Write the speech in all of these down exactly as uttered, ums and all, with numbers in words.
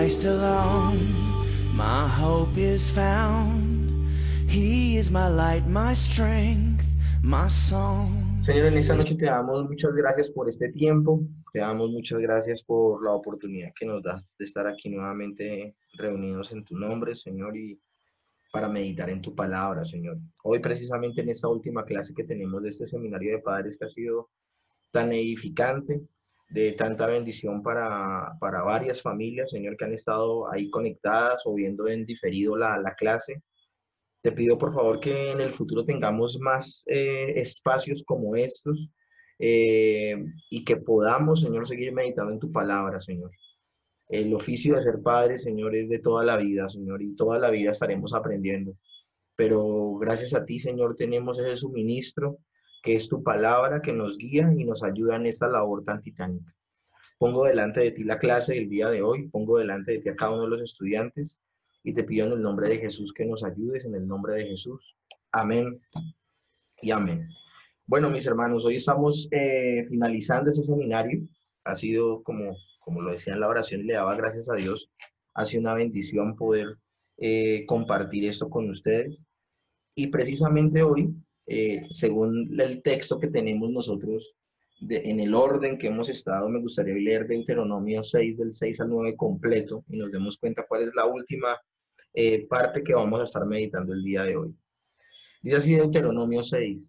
Christ alone, my hope is found. He is my light, my strength, my song. Señor, en esta noche te damos muchas gracias por este tiempo, te damos muchas gracias por la oportunidad que nos das de estar aquí nuevamente reunidos en tu nombre, Señor, y para meditar en tu palabra, Señor. Hoy precisamente en esta última clase que tenemos de este seminario de padres que ha sido tan edificante, de tanta bendición para, para varias familias, Señor, que han estado ahí conectadas o viendo en diferido la, la clase. Te pido por favor que en el futuro tengamos más eh, espacios como estos eh, y que podamos, Señor, seguir meditando en tu palabra, Señor. El oficio de ser padre, Señor, es de toda la vida, Señor, y toda la vida estaremos aprendiendo. Pero gracias a ti, Señor, tenemos ese suministro que es tu palabra que nos guía y nos ayuda en esta labor tan titánica. Pongo delante de ti la clase del día de hoy, pongo delante de ti a cada uno de los estudiantes y te pido en el nombre de Jesús que nos ayudes, en el nombre de Jesús. Amén y amén. Bueno, mis hermanos, hoy estamos eh, finalizando ese seminario. Ha sido, como, como lo decía en la oración, y le daba gracias a Dios, ha sido una bendición poder eh, compartir esto con ustedes. Y precisamente hoy, eh, según el texto que tenemos nosotros, de, en el orden que hemos estado, me gustaría leer Deuteronomio seis, del seis al nueve completo, y nos demos cuenta cuál es la última eh, parte que vamos a estar meditando el día de hoy. Dice así Deuteronomio seis: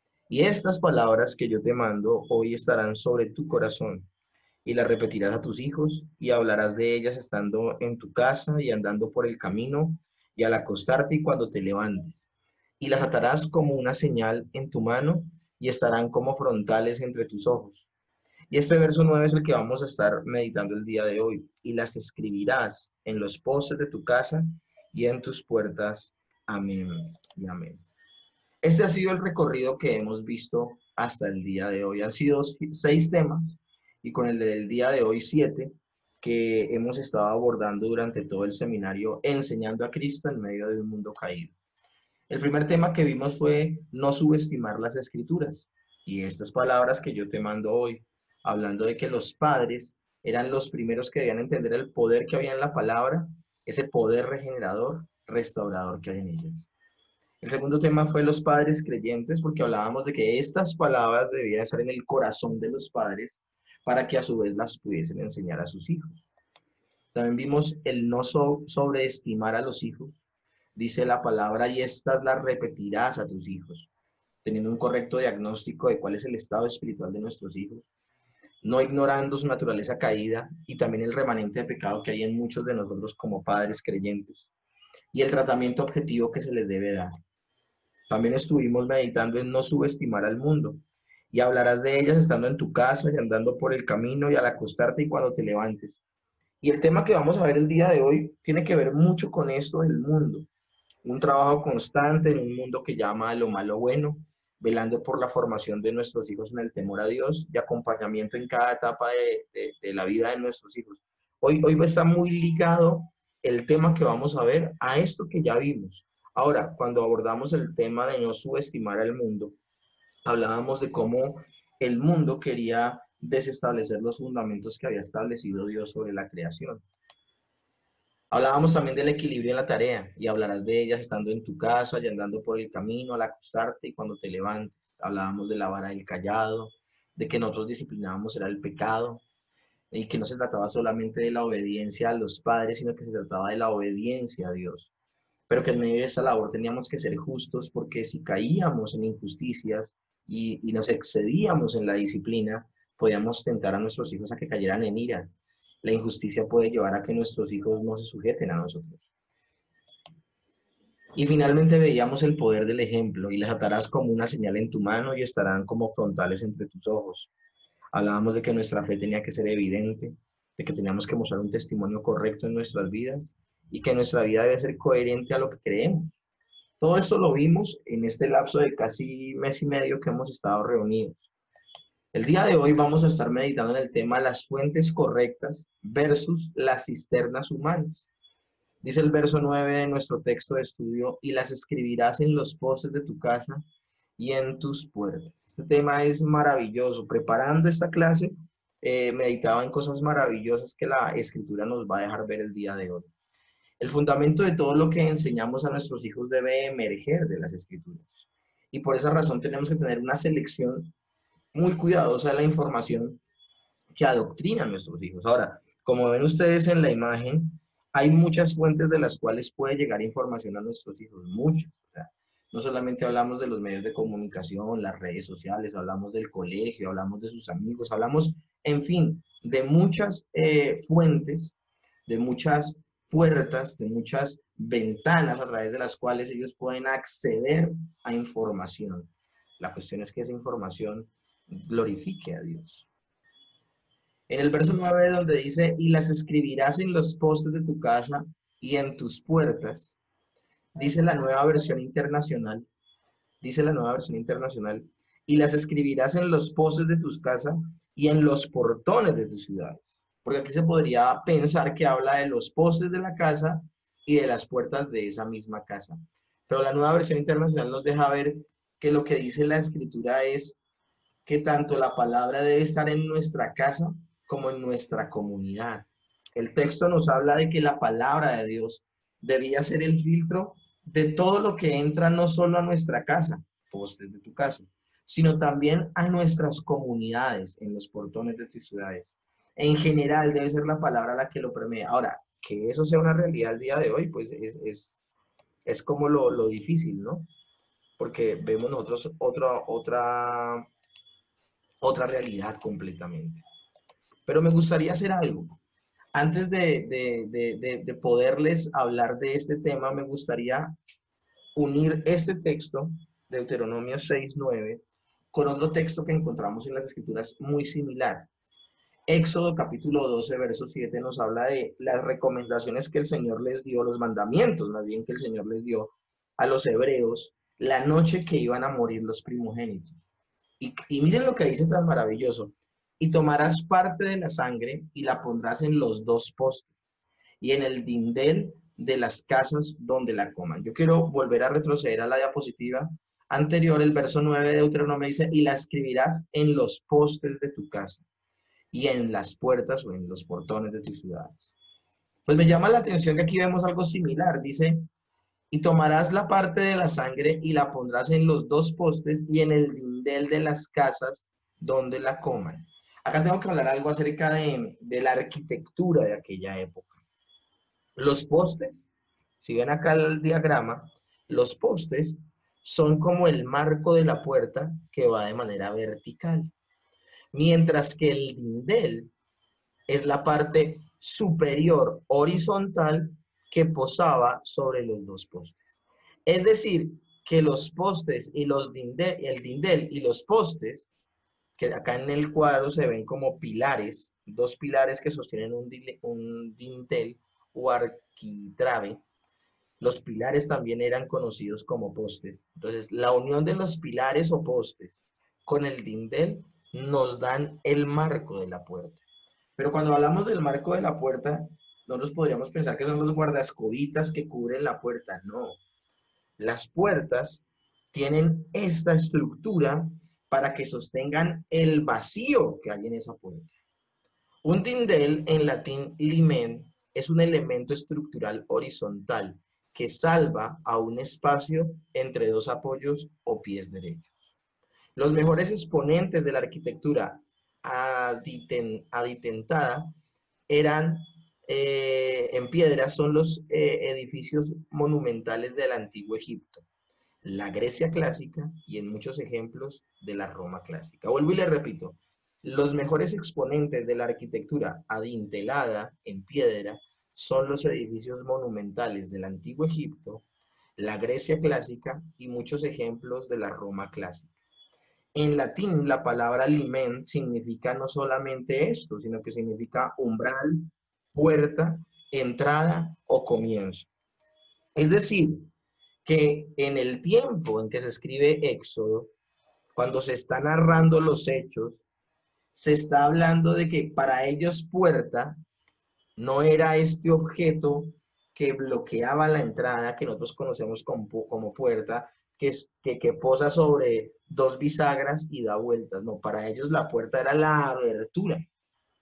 y estas palabras que yo te mando hoy estarán sobre tu corazón, y las repetirás a tus hijos, y hablarás de ellas estando en tu casa y andando por el camino, y al acostarte y cuando te levantes. Y las atarás como una señal en tu mano, y estarán como frontales entre tus ojos. Y este verso nueve es el que vamos a estar meditando el día de hoy. Y las escribirás en los postes de tu casa y en tus puertas. Amén y amén. Este ha sido el recorrido que hemos visto hasta el día de hoy. Han sido seis temas, y con el del día de hoy siete, que hemos estado abordando durante todo el seminario, enseñando a Cristo en medio de un mundo caído. El primer tema que vimos fue no subestimar las escrituras, y estas palabras que yo te mando hoy, hablando de que los padres eran los primeros que debían entender el poder que había en la palabra, ese poder regenerador, restaurador que hay en ellas. El segundo tema fue los padres creyentes, porque hablábamos de que estas palabras debían estar en el corazón de los padres para que a su vez las pudiesen enseñar a sus hijos. También vimos el no so sobreestimar a los hijos. Dice la palabra, y estas las repetirás a tus hijos, teniendo un correcto diagnóstico de cuál es el estado espiritual de nuestros hijos, no ignorando su naturaleza caída y también el remanente de pecado que hay en muchos de nosotros como padres creyentes, y el tratamiento objetivo que se les debe dar. También estuvimos meditando en no subestimar al mundo, y hablarás de ellas estando en tu casa y andando por el camino y al acostarte y cuando te levantes. Y el tema que vamos a ver el día de hoy tiene que ver mucho con esto del mundo. Un trabajo constante en un mundo que llama a lo malo bueno, velando por la formación de nuestros hijos en el temor a Dios y acompañamiento en cada etapa de, de, de la vida de nuestros hijos. Hoy, hoy está muy ligado el tema que vamos a ver a esto que ya vimos. Ahora, cuando abordamos el tema de no subestimar al mundo, hablábamos de cómo el mundo quería desestablecer los fundamentos que había establecido Dios sobre la creación. Hablábamos también del equilibrio en la tarea, y hablarás de ellas estando en tu casa y andando por el camino, al acostarte y cuando te levantes. Hablábamos de la vara del callado, de que nosotros disciplinábamos era el pecado, y que no se trataba solamente de la obediencia a los padres, sino que se trataba de la obediencia a Dios. Pero que en medio de esa labor teníamos que ser justos, porque si caíamos en injusticias y, y nos excedíamos en la disciplina, podíamos tentar a nuestros hijos a que cayeran en ira. La injusticia puede llevar a que nuestros hijos no se sujeten a nosotros. Y finalmente veíamos el poder del ejemplo, y las atarás como una señal en tu mano y estarán como frontales entre tus ojos. Hablábamos de que nuestra fe tenía que ser evidente, de que teníamos que mostrar un testimonio correcto en nuestras vidas y que nuestra vida debe ser coherente a lo que creemos. Todo esto lo vimos en este lapso de casi mes y medio que hemos estado reunidos. El día de hoy vamos a estar meditando en el tema las fuentes correctas versus las cisternas humanas. Dice el verso nueve de nuestro texto de estudio, y las escribirás en los postes de tu casa y en tus puertas. Este tema es maravilloso. Preparando esta clase, eh, meditaba en cosas maravillosas que la Escritura nos va a dejar ver el día de hoy. El fundamento de todo lo que enseñamos a nuestros hijos debe emerger de las Escrituras. Y por esa razón tenemos que tener una selección muy cuidadosa de la información que adoctrina a nuestros hijos. Ahora, como ven ustedes en la imagen, hay muchas fuentes de las cuales puede llegar información a nuestros hijos, muchas. O sea, no solamente hablamos de los medios de comunicación, las redes sociales, hablamos del colegio, hablamos de sus amigos, hablamos, en fin, de muchas eh, fuentes, de muchas puertas, de muchas ventanas a través de las cuales ellos pueden acceder a información. La cuestión es que esa información glorifique a Dios. En el verso nueve, donde dice, y las escribirás en los postes de tu casa y en tus puertas, dice la nueva versión internacional, dice la nueva versión internacional, y las escribirás en los postes de tus casas y en los portones de tus ciudades. Porque aquí se podría pensar que habla de los postes de la casa y de las puertas de esa misma casa. Pero la nueva versión internacional nos deja ver que lo que dice la Escritura es que tanto la palabra debe estar en nuestra casa como en nuestra comunidad. El texto nos habla de que la palabra de Dios debía ser el filtro de todo lo que entra no solo a nuestra casa, postes de tu casa, sino también a nuestras comunidades, en los portones de tus ciudades. En general debe ser la palabra la que lo permea. Ahora, que eso sea una realidad al día de hoy, pues es, es, es como lo, lo difícil, ¿no? Porque vemos nosotros otra, otra, otra realidad completamente. Pero me gustaría hacer algo. Antes de, de, de, de, de poderles hablar de este tema, me gustaría unir este texto, Deuteronomio seis nueve, con otro texto que encontramos en las Escrituras muy similar. Éxodo capítulo doce, verso siete nos habla de las recomendaciones que el Señor les dio, los mandamientos más bien que el Señor les dio a los hebreos la noche que iban a morir los primogénitos. Y, y miren lo que dice tan maravilloso. Y tomarás parte de la sangre y la pondrás en los dos postes y en el dindel de las casas donde la coman. Yo quiero volver a retroceder a la diapositiva anterior. El verso nueve de Deuteronomio dice, y la escribirás en los postes de tu casa y en las puertas o en los portones de tus ciudades. Pues me llama la atención que aquí vemos algo similar. Dice, y tomarás la parte de la sangre y la pondrás en los dos postes y en el dindel de las casas donde la coman. Acá tengo que hablar algo acerca de, de la arquitectura de aquella época. Los postes, si ven acá el diagrama, los postes son como el marco de la puerta que va de manera vertical, mientras que el dindel es la parte superior horizontal que posaba sobre los dos postes. Es decir, que los postes y los dindel, el dindel y los postes, que acá en el cuadro se ven como pilares, dos pilares que sostienen un, un dindel o arquitrabe. Los pilares también eran conocidos como postes. Entonces, la unión de los pilares o postes con el dindel nos dan el marco de la puerta. Pero cuando hablamos del marco de la puerta, nosotros podríamos pensar que son los guardascobitas que cubren la puerta. No. Las puertas tienen esta estructura para que sostengan el vacío que hay en esa puerta. Un dindel, en latín limen, es un elemento estructural horizontal que salva a un espacio entre dos apoyos o pies derechos. Los mejores exponentes de la arquitectura aditen, aditentada eran eh, en piedra, son los eh, edificios monumentales del antiguo Egipto, la Grecia clásica y en muchos ejemplos de la Roma clásica. Vuelvo y le repito, los mejores exponentes de la arquitectura adintelada en piedra son los edificios monumentales del antiguo Egipto, la Grecia clásica y muchos ejemplos de la Roma clásica. En latín, la palabra limen significa no solamente esto, sino que significa umbral, puerta, entrada o comienzo. Es decir, que en el tiempo en que se escribe Éxodo, cuando se están narrando los hechos, se está hablando de que para ellos puerta no era este objeto que bloqueaba la entrada, que nosotros conocemos como, como puerta, que, es, que, que posa sobre dos bisagras y da vueltas. No, para ellos la puerta era la abertura.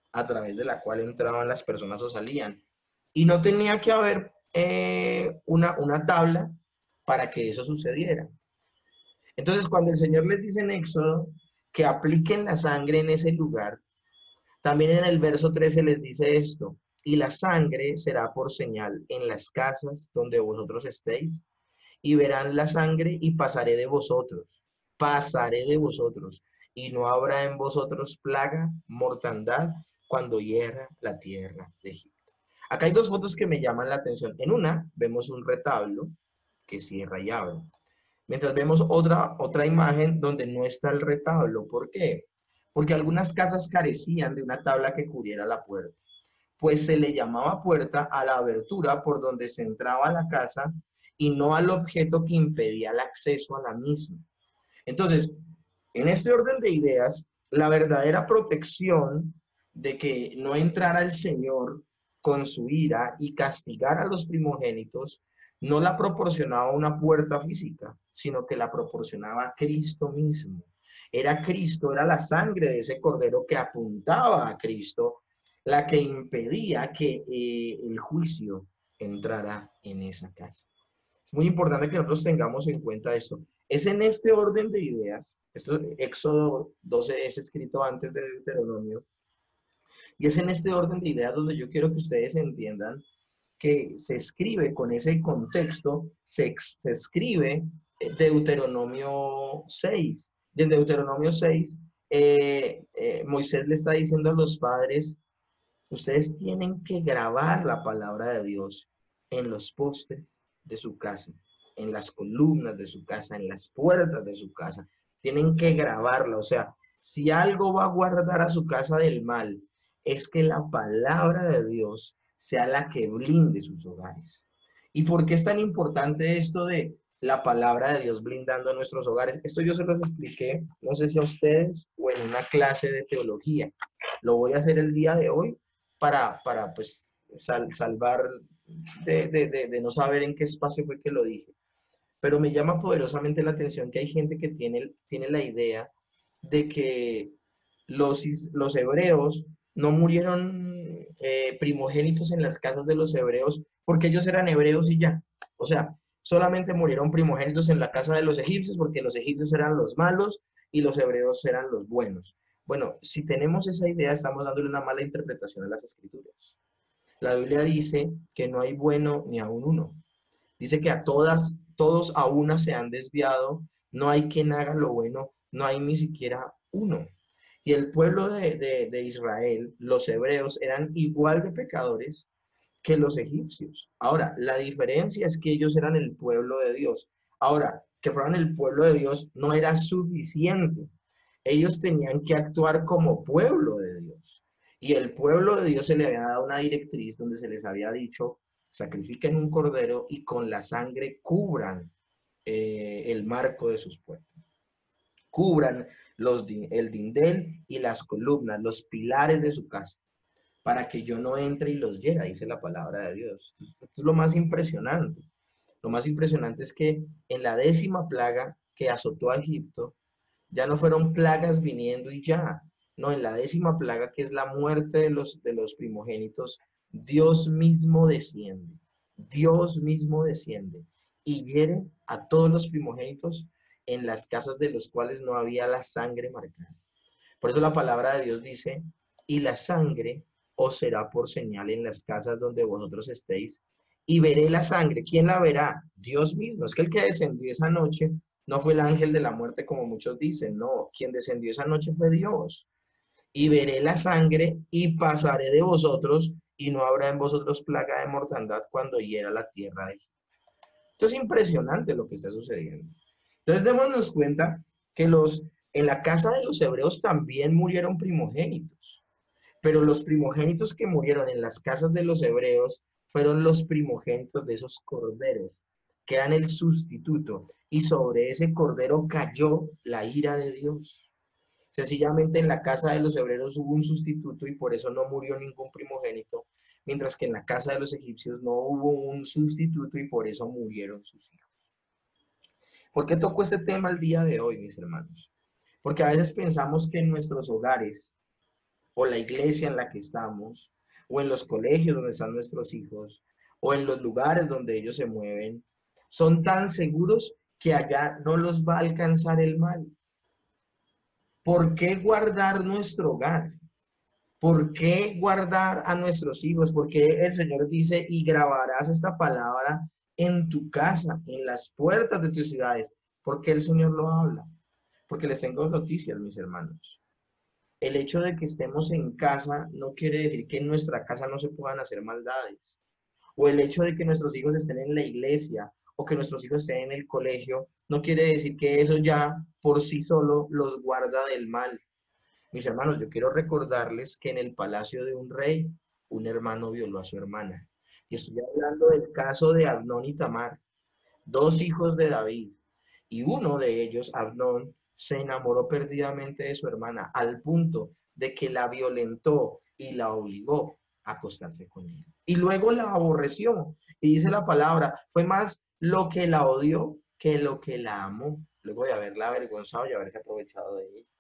a través de la cual entraban las personas o salían. Y no tenía que haber eh, una, una tabla para que eso sucediera. Entonces, cuando el Señor les dice en Éxodo que apliquen la sangre en ese lugar, también en el verso trece les dice esto: y la sangre será por señal en las casas donde vosotros estéis, y verán la sangre y pasaré de vosotros, pasaré de vosotros, y no habrá en vosotros plaga, mortandad, cuando hierra la tierra de Egipto. Acá hay dos fotos que me llaman la atención. En una vemos un retablo que cierra y abre, mientras vemos otra, otra imagen donde no está el retablo. ¿Por qué? Porque algunas casas carecían de una tabla que cubriera la puerta, pues se le llamaba puerta a la abertura por donde se entraba a la casa y no al objeto que impedía el acceso a la misma. Entonces, en este orden de ideas, la verdadera protección de que no entrara el Señor con su ira y castigara a los primogénitos, no la proporcionaba una puerta física, sino que la proporcionaba Cristo mismo. Era Cristo, era la sangre de ese cordero que apuntaba a Cristo, la que impedía que eh, el juicio entrara en esa casa. Es muy importante que nosotros tengamos en cuenta esto. Es en este orden de ideas, esto, Éxodo doce es escrito antes de Deuteronomio, y es en este orden de ideas donde yo quiero que ustedes entiendan que se escribe con ese contexto, se, se escribe Deuteronomio seis. En Deuteronomio seis, eh, eh, Moisés le está diciendo a los padres: ustedes tienen que grabar la palabra de Dios en los postes de su casa, en las columnas de su casa, en las puertas de su casa. Tienen que grabarla. O sea, si algo va a guardar a su casa del mal, es que la palabra de Dios sea la que blinde sus hogares. ¿Y por qué es tan importante esto de la palabra de Dios blindando nuestros hogares? Esto yo se los expliqué, no sé si a ustedes o en una clase de teología. Lo voy a hacer el día de hoy para, para pues, sal, salvar de, de, de, de no saber en qué espacio fue que lo dije. Pero me llama poderosamente la atención que hay gente que tiene, tiene la idea de que los, los hebreos no murieron eh, primogénitos en las casas de los hebreos porque ellos eran hebreos y ya. O sea, solamente murieron primogénitos en la casa de los egipcios porque los egipcios eran los malos y los hebreos eran los buenos. Bueno, si tenemos esa idea, estamos dándole una mala interpretación a las escrituras. La Biblia dice que no hay bueno ni aun uno. Dice que a todas, todos a una se han desviado, no hay quien haga lo bueno, no hay ni siquiera uno. Y el pueblo de, de, de Israel, los hebreos, eran igual de pecadores que los egipcios. Ahora, la diferencia es que ellos eran el pueblo de Dios. Ahora, que fueran el pueblo de Dios no era suficiente. Ellos tenían que actuar como pueblo de Dios. Y el pueblo de Dios se le había dado una directriz donde se les había dicho: sacrifiquen un cordero y con la sangre cubran eh, el marco de sus puertas. Cubran los, el dindel y las columnas, los pilares de su casa, para que yo no entre y los hiera, dice la palabra de Dios. Esto es lo más impresionante. Lo más impresionante es que en la décima plaga que azotó a Egipto, ya no fueron plagas viniendo y ya. No, en la décima plaga, que es la muerte de los, de los primogénitos, Dios mismo desciende. Dios mismo desciende y hiere a todos los primogénitos en las casas de los cuales no había la sangre marcada. Por eso la palabra de Dios dice: y la sangre os será por señal en las casas donde vosotros estéis, y veré la sangre. ¿Quién la verá? Dios mismo. Es que el que descendió esa noche no fue el ángel de la muerte, como muchos dicen, no, quien descendió esa noche fue Dios. Y veré la sangre y pasaré de vosotros, y no habrá en vosotros plaga de mortandad cuando hiera la tierra de Egipto. Esto es impresionante lo que está sucediendo. Entonces démonos cuenta que los, en la casa de los hebreos también murieron primogénitos, pero los primogénitos que murieron en las casas de los hebreos fueron los primogénitos de esos corderos, que eran el sustituto, y sobre ese cordero cayó la ira de Dios. Sencillamente en la casa de los hebreos hubo un sustituto y por eso no murió ningún primogénito, mientras que en la casa de los egipcios no hubo un sustituto y por eso murieron sus hijos. ¿Por qué toco este tema el día de hoy, mis hermanos? Porque a veces pensamos que en nuestros hogares o la iglesia en la que estamos, o en los colegios donde están nuestros hijos, o en los lugares donde ellos se mueven, son tan seguros que allá no los va a alcanzar el mal. ¿Por qué guardar nuestro hogar? ¿Por qué guardar a nuestros hijos? Porque el Señor dice, y grabarás esta palabra en tu casa, en las puertas de tus ciudades? ¿Por qué el Señor lo habla? Porque les tengo noticias, mis hermanos. El hecho de que estemos en casa no quiere decir que en nuestra casa no se puedan hacer maldades. O el hecho de que nuestros hijos estén en la iglesia o que nuestros hijos estén en el colegio, no quiere decir que eso ya por sí solo los guarda del mal. Mis hermanos, yo quiero recordarles que en el palacio de un rey, un hermano violó a su hermana. Y estoy hablando del caso de Amnón y Tamar, dos hijos de David. Y uno de ellos, Amnón, se enamoró perdidamente de su hermana al punto de que la violentó y la obligó a acostarse con ella. Y luego la aborreció. Y dice la palabra, fue más lo que la odió que lo que la amó, luego de haberla avergonzado y haberse aprovechado de ella.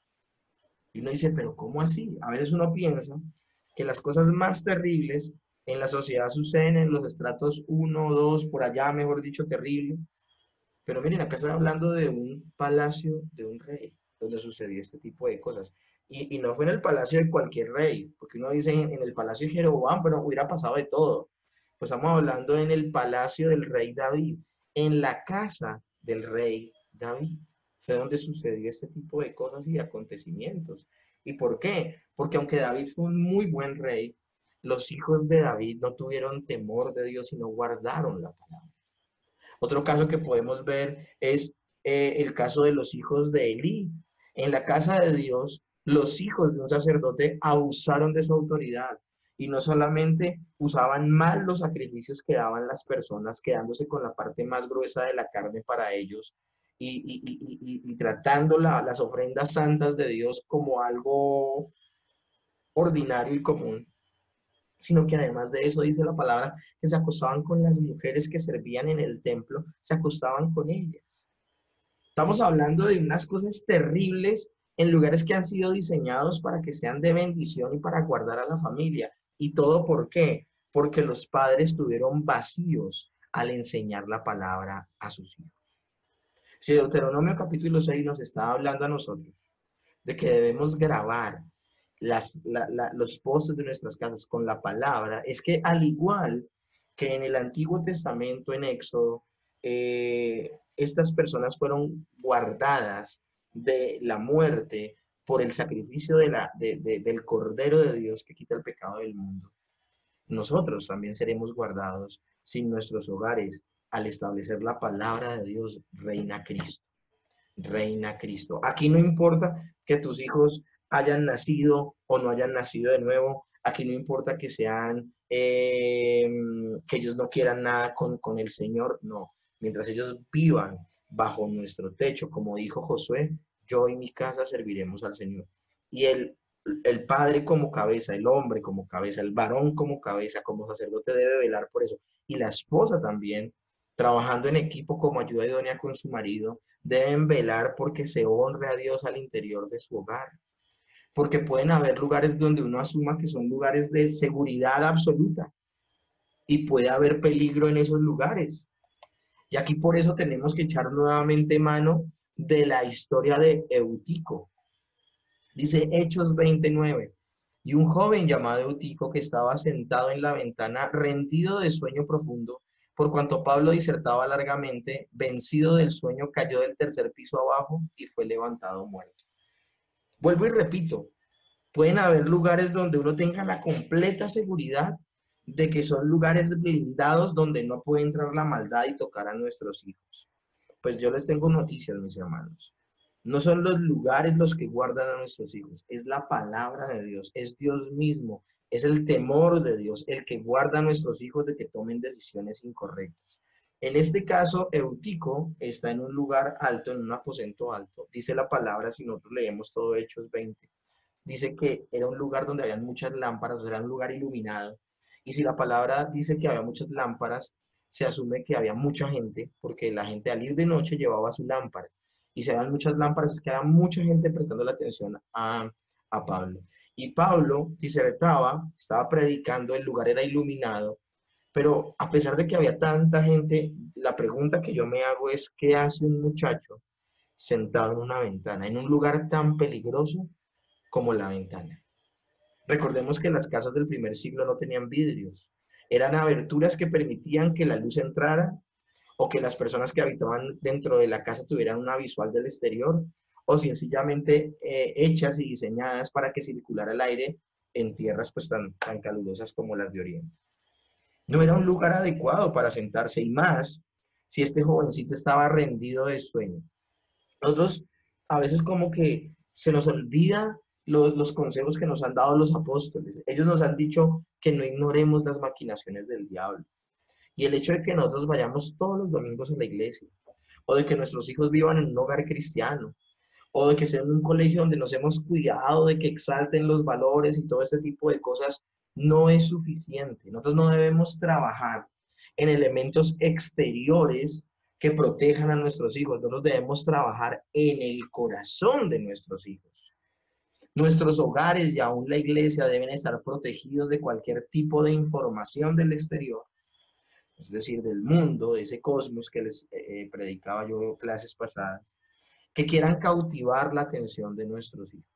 Y uno dice, pero ¿cómo así? A veces uno piensa que las cosas más terribles en la sociedad suceden en los estratos uno, dos, por allá, mejor dicho, terrible. Pero miren, acá estoy hablando de un palacio de un rey, donde sucedió este tipo de cosas. Y, y no fue en el palacio de cualquier rey, porque uno dice en, en el palacio de Jeroboam, pero hubiera pasado de todo. Pues estamos hablando en el palacio del rey David, en la casa del rey David. Fue donde sucedió este tipo de cosas y acontecimientos. ¿Y por qué? Porque aunque David fue un muy buen rey, los hijos de David no tuvieron temor de Dios, sino guardaron la palabra. Otro caso que podemos ver es eh, el caso de los hijos de Elí. En la casa de Dios, los hijos de un sacerdote abusaron de su autoridad y no solamente usaban mal los sacrificios que daban las personas, quedándose con la parte más gruesa de la carne para ellos y, y, y, y, y tratando la, las ofrendas santas de Dios como algo ordinario y común, sino que además de eso dice la palabra que se acostaban con las mujeres que servían en el templo, se acostaban con ellas. Estamos hablando de unas cosas terribles en lugares que han sido diseñados para que sean de bendición y para guardar a la familia. ¿Y todo por qué? Porque los padres estuvieron vacíos al enseñar la palabra a sus hijos. Si Deuteronomio capítulo seis nos está hablando a nosotros de que debemos grabar Las, la, la, los postes de nuestras casas con la palabra, es que al igual que en el Antiguo Testamento, en Éxodo, eh, estas personas fueron guardadas de la muerte por el sacrificio de la, de, de, del Cordero de Dios que quita el pecado del mundo. Nosotros también seremos guardados sin nuestros hogares al establecer la palabra de Dios, reina Cristo. Reina Cristo. Aquí no importa que tus hijos hayan nacido o no hayan nacido de nuevo. Aquí no importa que sean, eh, que ellos no quieran nada con, con el Señor. No. Mientras ellos vivan bajo nuestro techo, como dijo Josué, yo y mi casa serviremos al Señor. Y el, el padre como cabeza, el hombre como cabeza, el varón como cabeza, como sacerdote debe velar por eso. Y la esposa también, trabajando en equipo como ayuda idónea con su marido, deben velar porque se honre a Dios al interior de su hogar. Porque pueden haber lugares donde uno asuma que son lugares de seguridad absoluta y puede haber peligro en esos lugares. Y aquí por eso tenemos que echar nuevamente mano de la historia de Eutico. Dice Hechos veintinueve, y un joven llamado Eutico que estaba sentado en la ventana rendido de sueño profundo, por cuanto Pablo disertaba largamente, vencido del sueño, cayó del tercer piso abajo y fue levantado muerto. Vuelvo y repito, pueden haber lugares donde uno tenga la completa seguridad de que son lugares blindados donde no puede entrar la maldad y tocar a nuestros hijos. Pues yo les tengo noticias, mis hermanos. No son los lugares los que guardan a nuestros hijos, es la palabra de Dios, es Dios mismo, es el temor de Dios el que guarda a nuestros hijos de que tomen decisiones incorrectas. En este caso, Eutico está en un lugar alto, en un aposento alto. Dice la palabra, si nosotros leemos todo Hechos veinte, dice que era un lugar donde había muchas lámparas, era un lugar iluminado. Y si la palabra dice que había muchas lámparas, se asume que había mucha gente, porque la gente al ir de noche llevaba su lámpara. Y si habían muchas lámparas, es que había mucha gente prestando la atención a, a Pablo. Y Pablo disertaba, estaba predicando, el lugar era iluminado, pero a pesar de que había tanta gente, la pregunta que yo me hago es, ¿qué hace un muchacho sentado en una ventana, en un lugar tan peligroso como la ventana? Recordemos que las casas del primer siglo no tenían vidrios, eran aberturas que permitían que la luz entrara o que las personas que habitaban dentro de la casa tuvieran una visual del exterior, o sencillamente eh, hechas y diseñadas para que circulara el aire en tierras pues tan, tan calurosas como las de Oriente. No era un lugar adecuado para sentarse, y más si este jovencito estaba rendido de sueño. Nosotros a veces como que se nos olvida los, los consejos que nos han dado los apóstoles. Ellos nos han dicho que no ignoremos las maquinaciones del diablo. Y el hecho de que nosotros vayamos todos los domingos a la iglesia, o de que nuestros hijos vivan en un hogar cristiano, o de que sea en un colegio donde nos hemos cuidado de que exalten los valores y todo este tipo de cosas, no es suficiente. Nosotros no debemos trabajar en elementos exteriores que protejan a nuestros hijos. Nosotros debemos trabajar en el corazón de nuestros hijos. Nuestros hogares y aún la iglesia deben estar protegidos de cualquier tipo de información del exterior, es decir, del mundo, de ese cosmos que les eh, predicaba yo clases pasadas, que quieran cautivar la atención de nuestros hijos.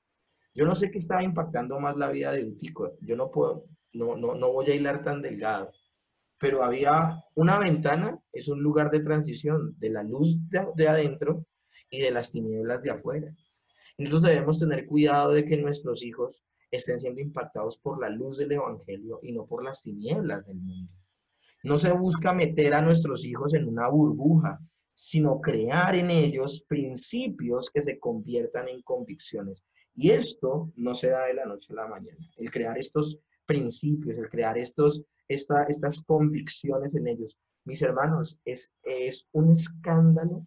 Yo no sé qué estaba impactando más la vida de Utico, yo no puedo, no, no, no voy a hilar tan delgado, pero había una ventana, es un lugar de transición de la luz de, de adentro y de las tinieblas de afuera. Nosotros debemos tener cuidado de que nuestros hijos estén siendo impactados por la luz del evangelio y no por las tinieblas del mundo. No se busca meter a nuestros hijos en una burbuja, sino crear en ellos principios que se conviertan en convicciones. Y esto no se da de la noche a la mañana. El crear estos principios, el crear estos, esta, estas convicciones en ellos. Mis hermanos, es, es un escándalo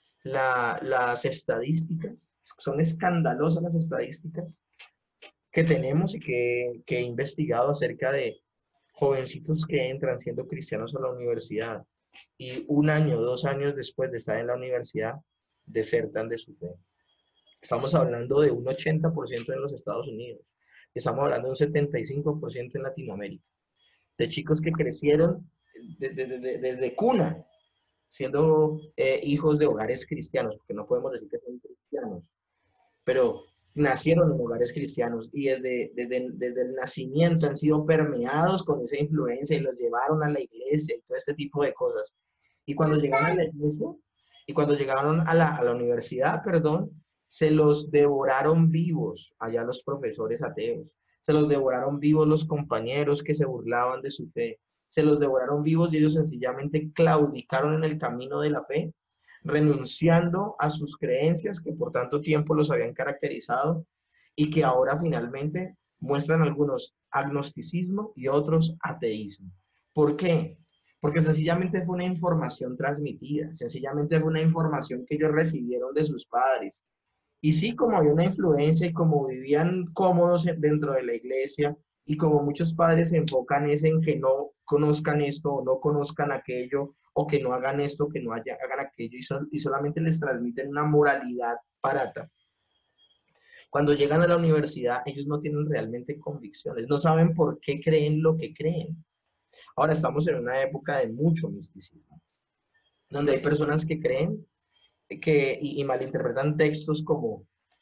la, las estadísticas, son escandalosas las estadísticas que tenemos y que, que he investigado acerca de jovencitos que entran siendo cristianos a la universidad y un año, dos años después de estar en la universidad, desertan de su fe. Estamos hablando de un ochenta por ciento en los Estados Unidos, estamos hablando de un setenta y cinco por ciento en Latinoamérica, de chicos que crecieron desde, desde, desde cuna, siendo eh, hijos de hogares cristianos, porque no podemos decir que son cristianos, pero nacieron en hogares cristianos y desde, desde, desde el nacimiento han sido permeados con esa influencia y los llevaron a la iglesia y todo este tipo de cosas. Y cuando llegaron a la iglesia y cuando llegaron a la, a la universidad, perdón, se los devoraron vivos allá los profesores ateos, se los devoraron vivos los compañeros que se burlaban de su fe, se los devoraron vivos y ellos sencillamente claudicaron en el camino de la fe, renunciando a sus creencias que por tanto tiempo los habían caracterizado y que ahora finalmente muestran algunos agnosticismo y otros ateísmo. ¿Por qué? Porque sencillamente fue una información transmitida, sencillamente fue una información que ellos recibieron de sus padres. Y sí, como había una influencia y como vivían cómodos dentro de la iglesia, y como muchos padres se enfocan es en que no conozcan esto o no conozcan aquello, o que no hagan esto, que no haya, hagan aquello, y, sol, y solamente les transmiten una moralidad barata. Cuando llegan a la universidad, ellos no tienen realmente convicciones, no saben por qué creen lo que creen. Ahora estamos en una época de mucho misticismo, donde hay personas que creen que, y, y malinterpretan textos como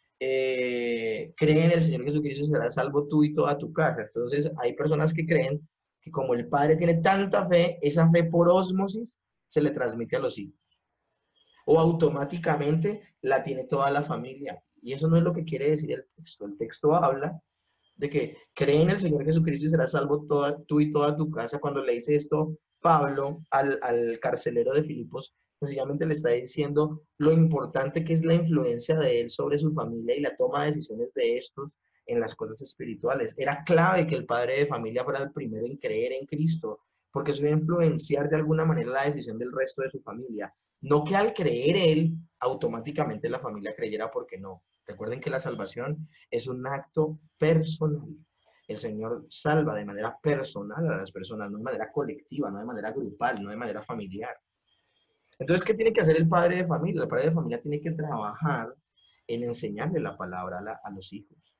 Eh, creen en el Señor Jesucristo, serás salvo tú y toda tu casa. Entonces hay personas que creen que como el padre tiene tanta fe, esa fe por ósmosis se le transmite a los hijos, o automáticamente la tiene toda la familia, y eso no es lo que quiere decir el texto. El texto habla de que cree en el Señor Jesucristo y serás salvo toda, tú y toda tu casa. Cuando le dice esto Pablo al, al carcelero de Filipos, sencillamente le está diciendo lo importante que es la influencia de él sobre su familia y la toma de decisiones de estos en las cosas espirituales. Era clave que el padre de familia fuera el primero en creer en Cristo, porque eso iba a influenciar de alguna manera la decisión del resto de su familia. No que al creer él, automáticamente la familia creyera, porque no. Recuerden que la salvación es un acto personal. El Señor salva de manera personal a las personas, no de manera colectiva, no de manera grupal, no de manera familiar. Entonces, ¿qué tiene que hacer el padre de familia? El padre de familia tiene que trabajar en enseñarle la palabra a, la, a los hijos.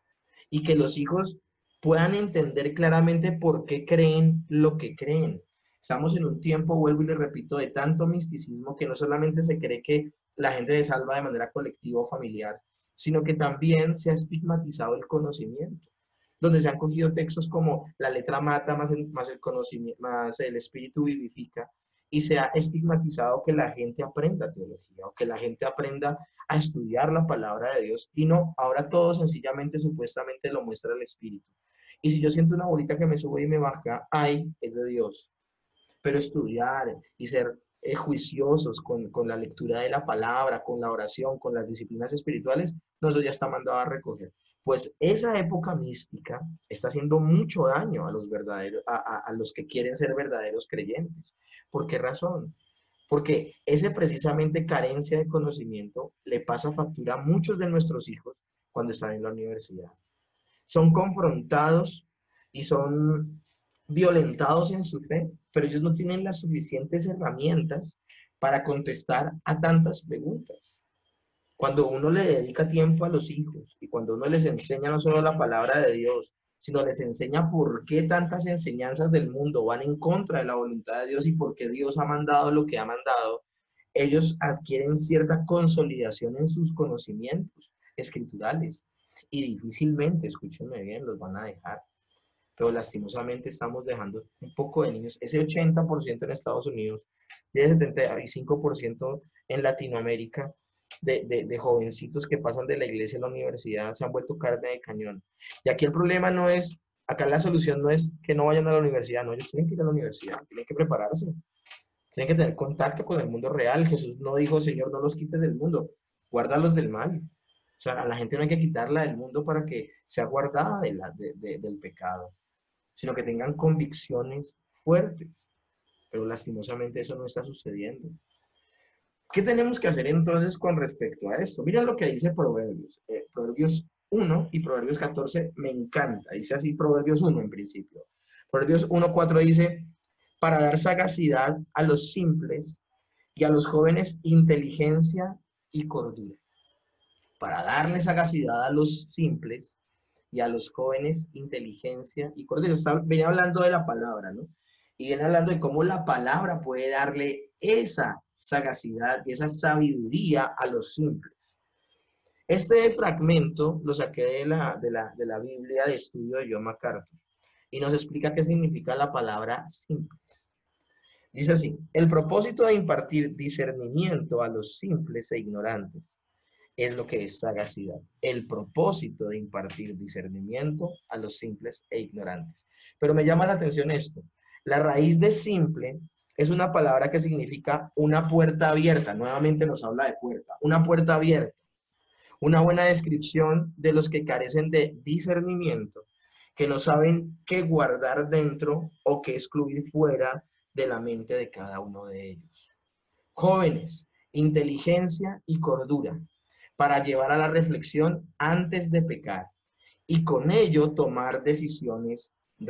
y que los hijos puedan entender claramente por qué creen lo que creen. Estamos en un tiempo, vuelvo y le repito, de tanto misticismo que no solamente se cree que la gente se salva de manera colectiva o familiar, sino que también se ha estigmatizado el conocimiento, donde se han cogido textos como la letra mata más el, más el conocimiento, más el espíritu vivifica, y se ha estigmatizado que la gente aprenda teología o que la gente aprenda a estudiar la palabra de Dios, y no, ahora todo sencillamente supuestamente lo muestra el espíritu. Y si yo siento una bolita que me sube y me baja, ay, es de Dios. Pero estudiar y ser eh, juiciosos con, con la lectura de la palabra, con la oración, con las disciplinas espirituales, no, eso ya está mandado a recoger. Pues esa época mística está haciendo mucho daño a los verdaderos, a, a, a los que quieren ser verdaderos creyentes. ¿Por qué razón? Porque ese precisamente carencia de conocimiento le pasa factura a muchos de nuestros hijos cuando están en la universidad. Son confrontados y son violentados en su fe, pero ellos no tienen las suficientes herramientas para contestar a tantas preguntas. Cuando uno le dedica tiempo a los hijos y cuando uno les enseña no solo la palabra de Dios, sino les enseña por qué tantas enseñanzas del mundo van en contra de la voluntad de Dios y por qué Dios ha mandado lo que ha mandado, ellos adquieren cierta consolidación en sus conocimientos escriturales y difícilmente, escúchenme bien, los van a dejar. Pero lastimosamente estamos dejando un poco de niños, ese ochenta por ciento en Estados Unidos y el setenta y cinco por ciento en Latinoamérica, de, de, de jovencitos que pasan de la iglesia a la universidad, se han vuelto carne de cañón. Y aquí el problema no es, acá la solución no es que no vayan a la universidad, no, ellos tienen que ir a la universidad, tienen que prepararse, tienen que tener contacto con el mundo real. Jesús no dijo, Señor, no los quites del mundo, guárdalos del mal. O sea, a la gente no hay que quitarla del mundo para que sea guardada de la, de, de, del pecado, sino que tengan convicciones fuertes. Pero lastimosamente eso no está sucediendo. ¿Qué tenemos que hacer entonces con respecto a esto? Mira lo que dice Proverbios. Eh, Proverbios uno y Proverbios catorce me encanta. Dice así Proverbios uno en principio. Proverbios uno cuatro dice, para dar sagacidad a los simples y a los jóvenes inteligencia y cordura. Para darle sagacidad a los simples y a los jóvenes inteligencia y cordura. Está, viene hablando de la palabra, ¿no? Y viene hablando de cómo la palabra puede darle esa sagacidad y esa sabiduría a los simples. Este fragmento lo saqué de la, de la, de la Biblia de estudio de John MacArthur y nos explica qué significa la palabra simples. Dice así, el propósito de impartir discernimiento a los simples e ignorantes es lo que es sagacidad. El propósito de impartir discernimiento a los simples e ignorantes. Pero me llama la atención esto. La raíz de simple es una palabra que significa una puerta abierta. Nuevamente nos habla de puerta. Una puerta abierta. Una buena descripción de los que carecen de discernimiento, que no saben qué guardar dentro o qué excluir fuera de la mente de cada uno de ellos. Jóvenes, inteligencia y cordura, para llevar a la reflexión antes de pecar y con ello tomar decisiones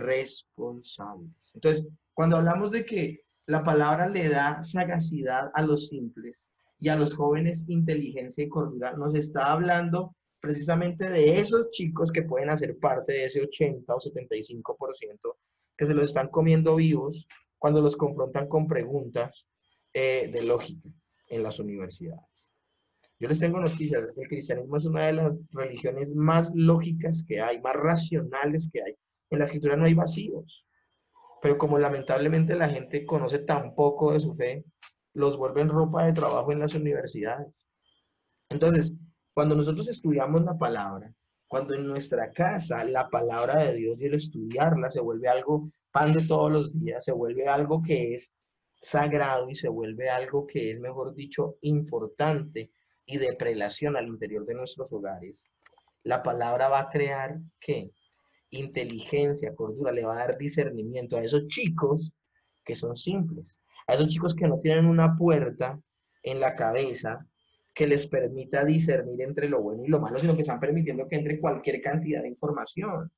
responsables. Entonces, cuando hablamos de que la palabra le da sagacidad a los simples y a los jóvenes inteligencia y cordura, nos está hablando precisamente de esos chicos que pueden hacer parte de ese ochenta o setenta y cinco por ciento que se los están comiendo vivos cuando los confrontan con preguntas eh, de lógica en las universidades. Yo les tengo noticias, el cristianismo es una de las religiones más lógicas que hay, más racionales que hay. En la escritura no hay vacíos, pero como lamentablemente la gente conoce tan poco de su fe, los vuelven ropa de trabajo en las universidades. Entonces, cuando nosotros estudiamos la palabra, cuando en nuestra casa la palabra de Dios y el estudiarla se vuelve algo pan de todos los días, se vuelve algo que es sagrado y se vuelve algo que es, mejor dicho, importante y de prelación al interior de nuestros hogares, la palabra va a crear, ¿qué? Inteligencia, cordura, le va a dar discernimiento a esos chicos que son simples, a esos chicos que no tienen una puerta en la cabeza que les permita discernir entre lo bueno y lo malo, sino que están permitiendo que entre cualquier cantidad de información.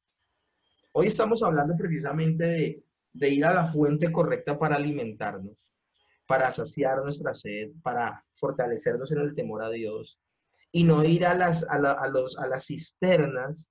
Hoy estamos hablando precisamente de, de ir a la fuente correcta para alimentarnos, para saciar nuestra sed, para fortalecernos en el temor a Dios, y no ir a las, a la, a los, a las cisternas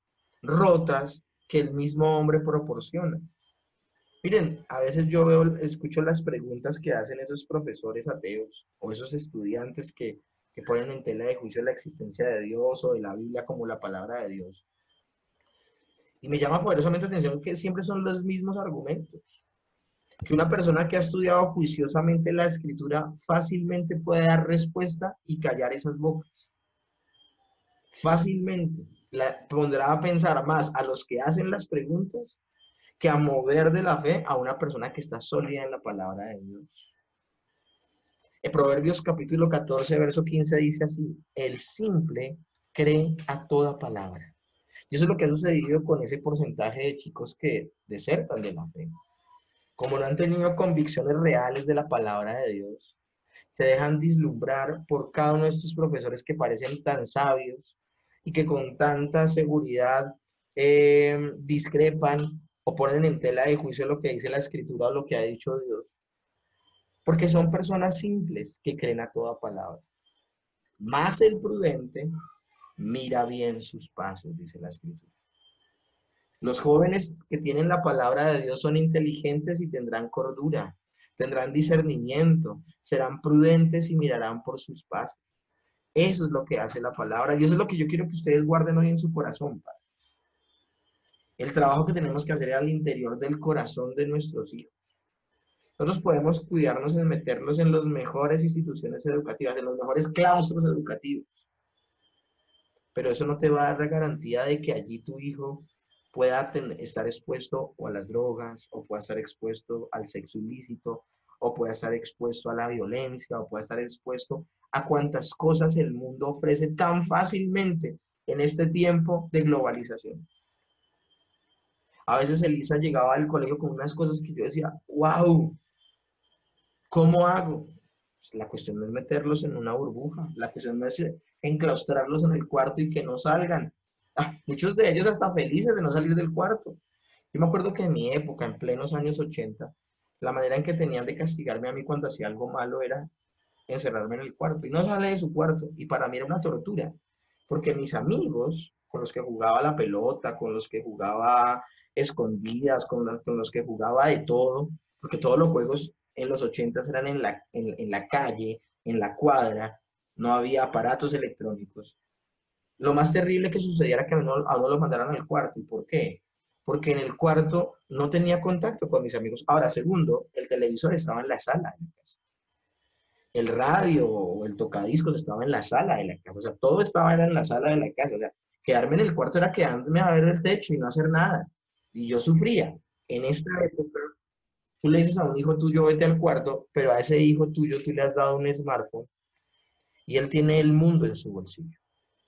rotas que el mismo hombre proporciona. Miren, a veces yo veo, escucho las preguntas que hacen esos profesores ateos o esos estudiantes que, que ponen en tela de juicio la existencia de Dios o de la Biblia como la palabra de Dios. Y me llama poderosamente la atención que siempre son los mismos argumentos. Que una persona que ha estudiado juiciosamente la escritura fácilmente puede dar respuesta y callar esas bocas. Fácilmente la pondrá a pensar más a los que hacen las preguntas que a mover de la fe a una persona que está sólida en la palabra de Dios. En Proverbios capítulo catorce, verso quince dice así: el simple cree a toda palabra. Y eso es lo que ha sucedido con ese porcentaje de chicos que desertan de la fe. Como no han tenido convicciones reales de la palabra de Dios, se dejan vislumbrar por cada uno de estos profesores que parecen tan sabios y que con tanta seguridad eh, discrepan o ponen en tela de juicio lo que dice la Escritura o lo que ha dicho Dios. Porque son personas simples que creen a toda palabra. Mas el prudente mira bien sus pasos, dice la Escritura. Los jóvenes que tienen la palabra de Dios son inteligentes y tendrán cordura, tendrán discernimiento, serán prudentes y mirarán por sus pasos. Eso es lo que hace la palabra y eso es lo que yo quiero que ustedes guarden hoy en su corazón, Padre. El trabajo que tenemos que hacer al interior del corazón de nuestros hijos. Nosotros podemos cuidarnos en meterlos en las mejores instituciones educativas, en los mejores claustros educativos. Pero eso no te va a dar la garantía de que allí tu hijo pueda tener, estar expuesto o a las drogas, o pueda estar expuesto al sexo ilícito, o pueda estar expuesto a la violencia, o pueda estar expuesto a cuantas cosas el mundo ofrece tan fácilmente en este tiempo de globalización. A veces Elisa llegaba al colegio con unas cosas que yo decía, wow, ¿cómo hago? Pues la cuestión no es meterlos en una burbuja, la cuestión no es enclaustrarlos en el cuarto y que no salgan. Ah, muchos de ellos hasta felices de no salir del cuarto. Yo me acuerdo que en mi época, en plenos años ochenta, la manera en que tenían de castigarme a mí cuando hacía algo malo era encerrarme en el cuarto y no sale de su cuarto. Y para mí era una tortura, porque mis amigos con los que jugaba la pelota, con los que jugaba escondidas, con los, con los que jugaba de todo, porque todos los juegos en los ochentas eran en la, en, en la calle, en la cuadra, no había aparatos electrónicos. Lo más terrible que sucedía era que a uno, a uno lo mandaran al cuarto. ¿Y por qué? Porque en el cuarto no tenía contacto con mis amigos. Ahora, segundo, el televisor estaba en la sala de la casa. El radio o el tocadiscos estaba en la sala de la casa. O sea, todo estaba en la sala de la casa. O sea, quedarme en el cuarto era quedarme a ver el techo y no hacer nada. Y yo sufría. En esta época, tú le dices a un hijo tuyo, vete al cuarto, pero a ese hijo tuyo tú le has dado un smartphone y él tiene el mundo en su bolsillo.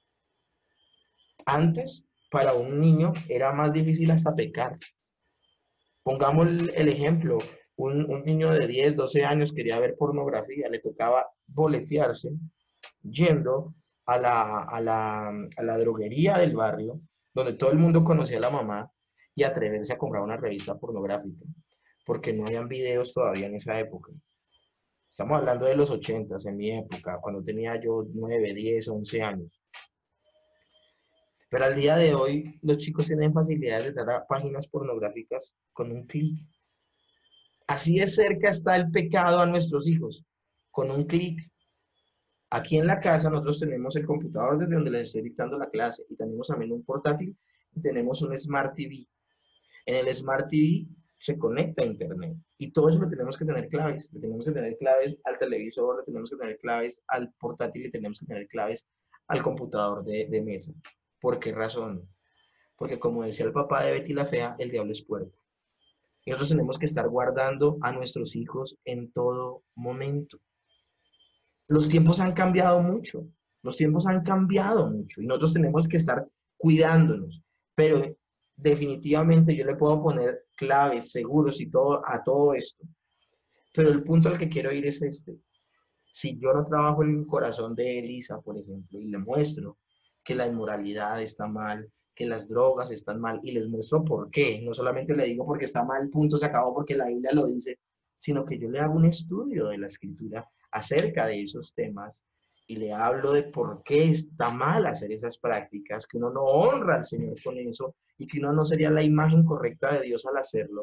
Antes, para un niño, era más difícil hasta pecar. Pongamos el ejemplo, un, un niño de diez, doce años quería ver pornografía, le tocaba boletearse yendo a la, a la, a la droguería del barrio, donde todo el mundo conocía a la mamá, y atreverse a comprar una revista pornográfica, porque no habían videos todavía en esa época. Estamos hablando de los ochentas, en mi época, cuando tenía yo nueve, diez, once años. Pero al día de hoy, los chicos tienen facilidad de entrar a páginas pornográficas con un clic. Así de cerca está el pecado a nuestros hijos, con un clic. Aquí en la casa nosotros tenemos el computador desde donde les estoy dictando la clase y tenemos también un portátil y tenemos un Smart T V. En el Smart T V se conecta a Internet y todo eso le tenemos que tener claves. Le tenemos que tener claves al televisor, le tenemos que tener claves al portátil, le tenemos que tener claves al computador de, de mesa. ¿Por qué razón? Porque como decía el papá de Betty la Fea, el diablo es puerco. Y nosotros tenemos que estar guardando a nuestros hijos en todo momento. Los tiempos han cambiado mucho. Los tiempos han cambiado mucho. Y nosotros tenemos que estar cuidándonos. Pero definitivamente yo le puedo poner claves, seguros y todo a todo esto. Pero el punto al que quiero ir es este. Si yo no trabajo en el corazón de Elisa, por ejemplo, y le muestro que la inmoralidad está mal, que las drogas están mal, y les muestro por qué. No solamente le digo porque está mal, punto, se acabó porque la Biblia lo dice, sino que yo le hago un estudio de la Escritura acerca de esos temas, y le hablo de por qué está mal hacer esas prácticas, que uno no honra al Señor con eso y que uno no sería la imagen correcta de Dios al hacerlo,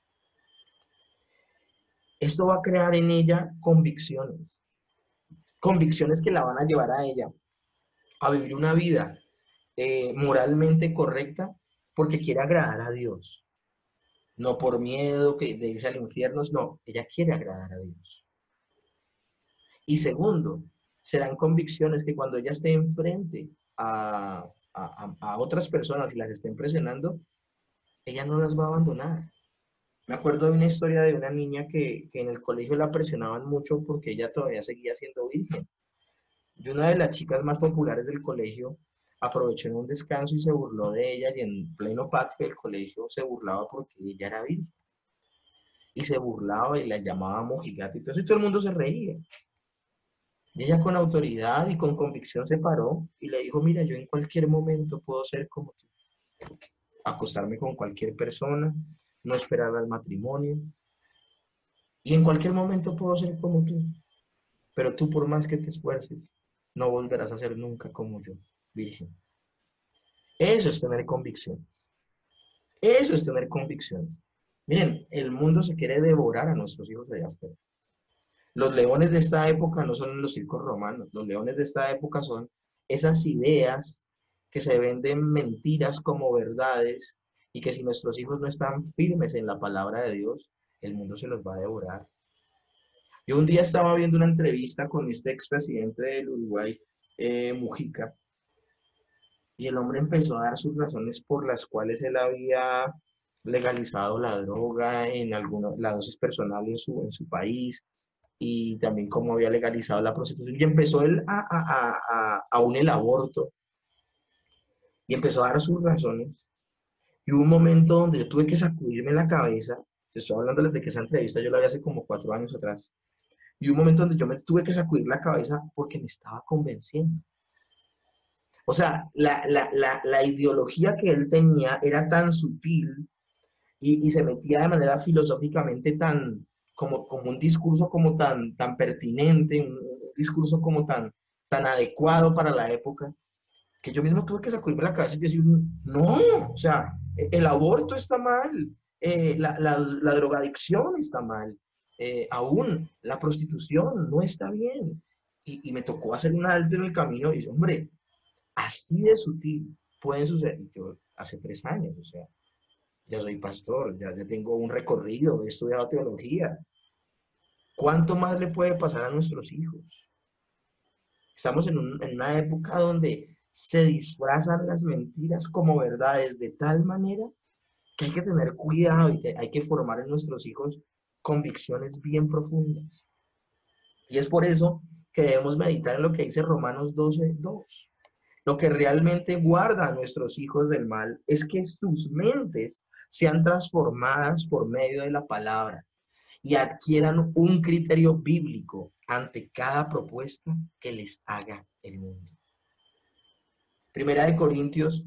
esto va a crear en ella convicciones, convicciones que la van a llevar a ella a vivir una vida eh, moralmente correcta porque quiere agradar a Dios, no por miedo que de irse al infierno, no, ella quiere agradar a Dios. Y segundo, serán convicciones que cuando ella esté enfrente a, a, a otras personas y las estén presionando, ella no las va a abandonar. Me acuerdo de una historia de una niña que, que en el colegio la presionaban mucho porque ella todavía seguía siendo virgen. Y una de las chicas más populares del colegio aprovechó en un descanso y se burló de ella, y en pleno patio del colegio se burlaba porque ella era virgen. Y se burlaba y la llamaba mojigata y todo eso, y todo el mundo se reía. Y ella con autoridad y con convicción se paró y le dijo, mira, yo en cualquier momento puedo ser como tú, acostarme con cualquier persona, no esperar al matrimonio, y en cualquier momento puedo ser como tú, pero tú por más que te esfuerces, no volverás a ser nunca como yo, virgen. Eso es tener convicciones. Eso es tener convicciones. Miren, el mundo se quiere devorar a nuestros hijos allá afuera. Los leones de esta época no son los circos romanos. Los leones de esta época son esas ideas que se venden mentiras como verdades y que si nuestros hijos no están firmes en la palabra de Dios, el mundo se los va a devorar. Yo un día estaba viendo una entrevista con este expresidente del Uruguay, eh, Mujica, y el hombre empezó a dar sus razones por las cuales él había legalizado la droga en algunos, la dosis personal en su, en su país, y también cómo había legalizado la prostitución. Y empezó él a, a, a, a, aún el aborto, y empezó a dar sus razones. Y hubo un momento donde yo tuve que sacudirme la cabeza. Te estoy hablando desde que esa entrevista yo la vi hace como cuatro años atrás. Y hubo un momento donde yo me tuve que sacudir la cabeza porque me estaba convenciendo. O sea, la, la, la, la ideología que él tenía era tan sutil y, y se metía de manera filosóficamente tan, como, como un discurso como tan, tan pertinente, un, un discurso como tan, tan adecuado para la época, que yo mismo tuve que sacudirme la cabeza y decir, no, o sea, el aborto está mal, eh, la, la, la drogadicción está mal, eh, aún la prostitución no está bien. Y, y me tocó hacer un alto en el camino y, hombre, así de sutil pueden suceder. Yo hace tres años, o sea, ya soy pastor, ya, ya tengo un recorrido, he estudiado teología. ¿Cuánto más le puede pasar a nuestros hijos? Estamos en, un, en una época donde se disfrazan las mentiras como verdades de tal manera que hay que tener cuidado y que hay que formar en nuestros hijos convicciones bien profundas. Y es por eso que debemos meditar en lo que dice Romanos doce, dos. Lo que realmente guarda a nuestros hijos del mal es que sus mentes sean transformadas por medio de la palabra y adquieran un criterio bíblico ante cada propuesta que les haga el mundo. Primera de Corintios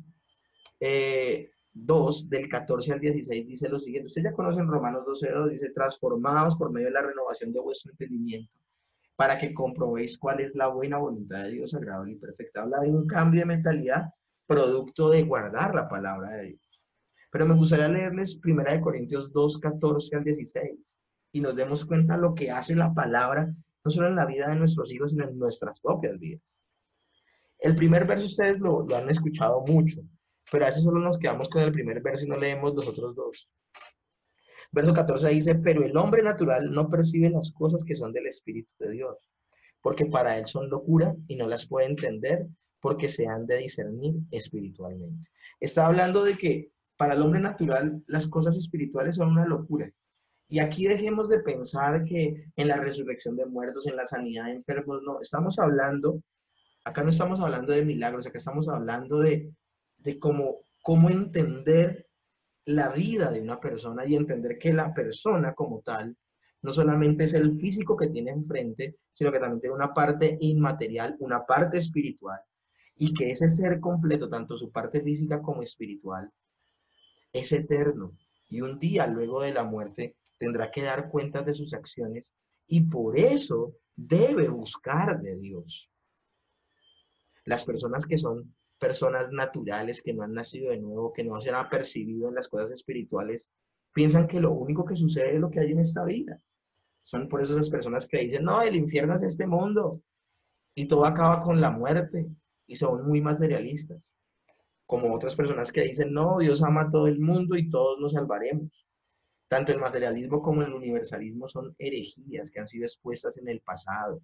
eh, dos, del catorce al dieciséis, dice lo siguiente. Ustedes ya conocen Romanos doce, dos, dice, transformados por medio de la renovación de vuestro entendimiento, para que comprobéis cuál es la buena voluntad de Dios, agradable y perfecta. Habla de un cambio de mentalidad, producto de guardar la palabra de Dios. Pero me gustaría leerles Primera de Corintios dos, catorce al dieciséis, y nos demos cuenta de lo que hace la palabra, no solo en la vida de nuestros hijos, sino en nuestras propias vidas. El primer verso ustedes lo, lo han escuchado mucho, pero a veces solo nos quedamos con el primer verso y no leemos los otros dos. Verso catorce dice, pero el hombre natural no percibe las cosas que son del Espíritu de Dios, porque para él son locura y no las puede entender, porque se han de discernir espiritualmente. Está hablando de que para el hombre natural las cosas espirituales son una locura. Y aquí dejemos de pensar que en la resurrección de muertos, en la sanidad de enfermos, no, estamos hablando, acá no estamos hablando de milagros, acá estamos hablando de, de cómo, cómo entender la vida de una persona y entender que la persona como tal no solamente es el físico que tiene enfrente, sino que también tiene una parte inmaterial, una parte espiritual, y que ese ser completo, tanto su parte física como espiritual, es eterno, y un día luego de la muerte tendrá que dar cuentas de sus acciones, y por eso debe buscar de Dios. Las personas que son personas naturales, que no han nacido de nuevo, que no se han apercibido en las cosas espirituales, piensan que lo único que sucede es lo que hay en esta vida. Son por eso esas personas que dicen, no, el infierno es este mundo y todo acaba con la muerte, y son muy materialistas. Como otras personas que dicen, no, Dios ama a todo el mundo y todos nos salvaremos. Tanto el materialismo como el universalismo son herejías que han sido expuestas en el pasado.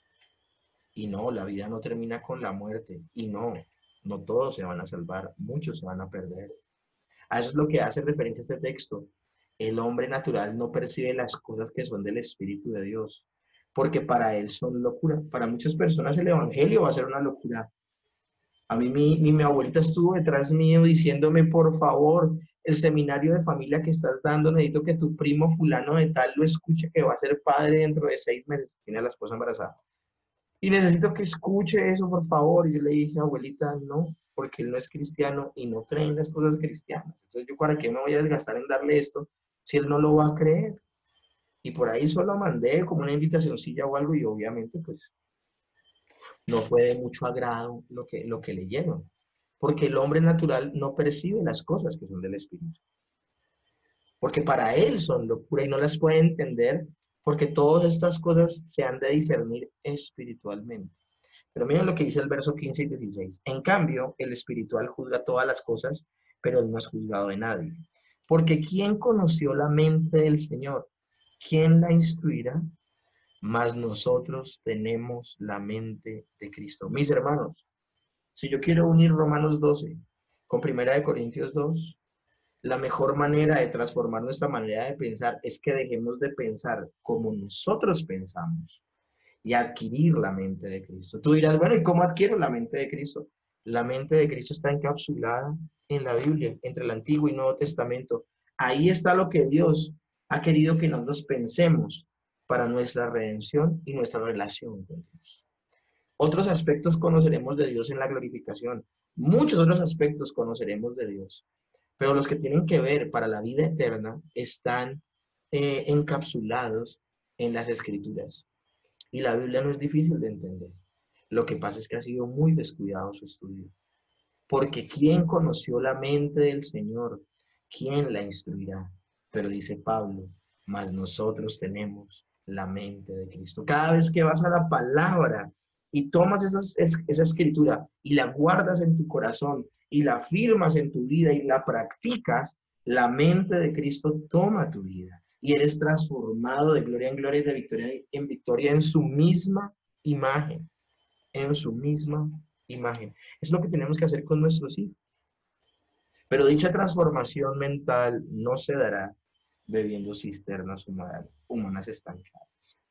Y no, la vida no termina con la muerte. Y no, no todos se van a salvar, muchos se van a perder. A eso es lo que hace referencia este texto. El hombre natural no percibe las cosas que son del Espíritu de Dios, porque para él son locura. Para muchas personas el Evangelio va a ser una locura. A mí mi, mi, mi abuelita estuvo detrás mío diciéndome, por favor, el seminario de familia que estás dando, necesito que tu primo fulano de tal lo escuche, que va a ser padre dentro de seis meses. Tiene a la esposa embarazada. Y necesito que escuche eso, por favor. Y yo le dije, abuelita, no, porque él no es cristiano y no cree en las cosas cristianas. Entonces, ¿yo para qué me voy a desgastar en darle esto si él no lo va a creer? Y por ahí solo mandé como una invitacioncilla o algo y obviamente, pues, no fue de mucho agrado lo que, lo que leyeron. Porque el hombre natural no percibe las cosas que son del Espíritu. Porque para él son locura y no las puede entender, porque todas estas cosas se han de discernir espiritualmente. Pero miren lo que dice el verso quince y dieciséis. En cambio, el espiritual juzga todas las cosas, pero él no es juzgado de nadie. Porque ¿quién conoció la mente del Señor? ¿Quién la instruirá? Mas nosotros tenemos la mente de Cristo. Mis hermanos, si yo quiero unir Romanos doce con Primera de Corintios dos, la mejor manera de transformar nuestra manera de pensar es que dejemos de pensar como nosotros pensamos y adquirir la mente de Cristo. Tú dirás, bueno, ¿y cómo adquiero la mente de Cristo? La mente de Cristo está encapsulada en la Biblia, entre el Antiguo y Nuevo Testamento. Ahí está lo que Dios ha querido que nosotros pensemos para nuestra redención y nuestra relación con Dios. Otros aspectos conoceremos de Dios en la glorificación. Muchos otros aspectos conoceremos de Dios. Pero los que tienen que ver para la vida eterna están eh, encapsulados en las Escrituras. Y la Biblia no es difícil de entender. Lo que pasa es que ha sido muy descuidado su estudio. Porque ¿quién conoció la mente del Señor? ¿Quién la instruirá? Pero dice Pablo, mas nosotros tenemos la mente de Cristo. Cada vez que vas a la palabra y tomas esas, esa escritura y la guardas en tu corazón y la firmas en tu vida y la practicas, la mente de Cristo toma tu vida y eres transformado de gloria en gloria y de victoria en victoria en su misma imagen, en su misma imagen. Es lo que tenemos que hacer con nuestros hijos. Pero dicha transformación mental no se dará bebiendo cisternas humanas, humanas estancadas.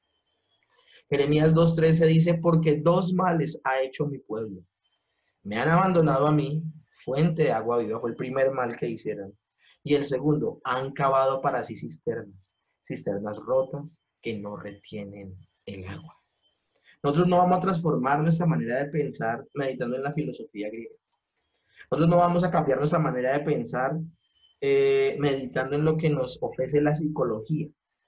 Jeremías dos trece dice, porque dos males ha hecho mi pueblo. Me han abandonado a mí, fuente de agua viva, fue el primer mal que hicieron. Y el segundo, han cavado para sí cisternas, cisternas rotas que no retienen el agua. Nosotros no vamos a transformar nuestra manera de pensar meditando en la filosofía griega. Nosotros no vamos a cambiar nuestra manera de pensar eh, meditando en lo que nos ofrece la psicología.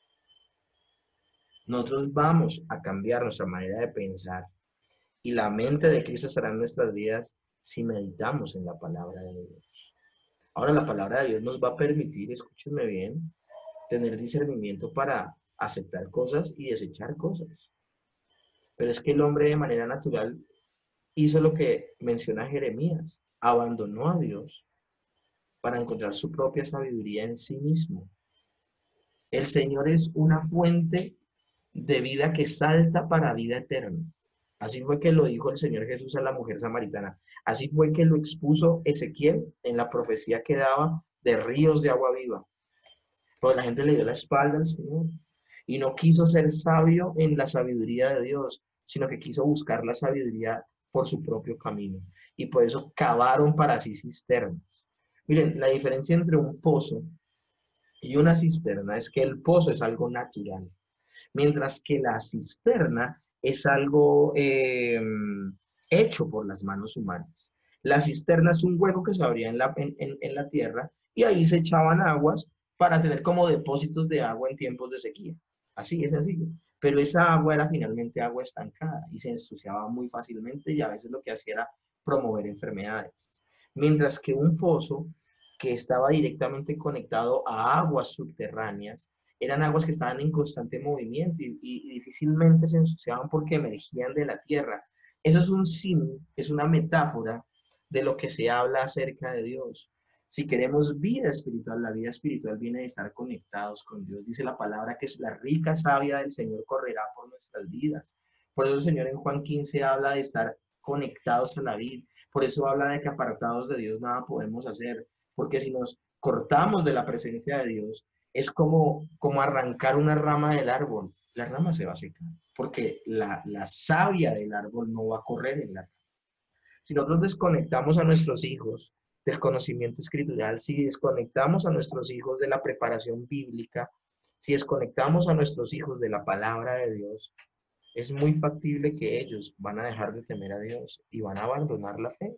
Nosotros vamos a cambiar nuestra manera de pensar y la mente de Cristo estará en nuestras vidas si meditamos en la palabra de Dios. Ahora la palabra de Dios nos va a permitir, escúchenme bien, tener discernimiento para aceptar cosas y desechar cosas. Pero es que el hombre de manera natural hizo lo que menciona Jeremías, abandonó a Dios para encontrar su propia sabiduría en sí mismo. El Señor es una fuente de vida que salta para vida eterna. Así fue que lo dijo el Señor Jesús a la mujer samaritana. Así fue que lo expuso Ezequiel en la profecía que daba de ríos de agua viva. Pero la gente le dio la espalda al Señor y no quiso ser sabio en la sabiduría de Dios, sino que quiso buscar la sabiduría por su propio camino. Y por eso cavaron para sí cisternas. Miren, la diferencia entre un pozo y una cisterna es que el pozo es algo natural, mientras que la cisterna es algo eh, hecho por las manos humanas. La cisterna es un hueco que se abría en la, en, en, en la tierra y ahí se echaban aguas para tener como depósitos de agua en tiempos de sequía. Así es sencillo. Pero esa agua era finalmente agua estancada y se ensuciaba muy fácilmente y a veces lo que hacía era promover enfermedades. Mientras que un pozo que estaba directamente conectado a aguas subterráneas, eran aguas que estaban en constante movimiento y, y, y difícilmente se ensuciaban porque emergían de la tierra. Eso es un símil, es una metáfora de lo que se habla acerca de Dios. Si queremos vida espiritual, la vida espiritual viene de estar conectados con Dios. Dice la palabra que es la rica savia del Señor correrá por nuestras vidas. Por eso el Señor en Juan quince habla de estar conectados a la vida. Por eso habla de que apartados de Dios nada podemos hacer. Porque si nos cortamos de la presencia de Dios, es como, como arrancar una rama del árbol. La rama se va a secar. Porque la, la savia del árbol no va a correr en la rama. Si nosotros desconectamos a nuestros hijos del conocimiento escritural, si desconectamos a nuestros hijos de la preparación bíblica, si desconectamos a nuestros hijos de la palabra de Dios, es muy factible que ellos van a dejar de temer a Dios y van a abandonar la fe.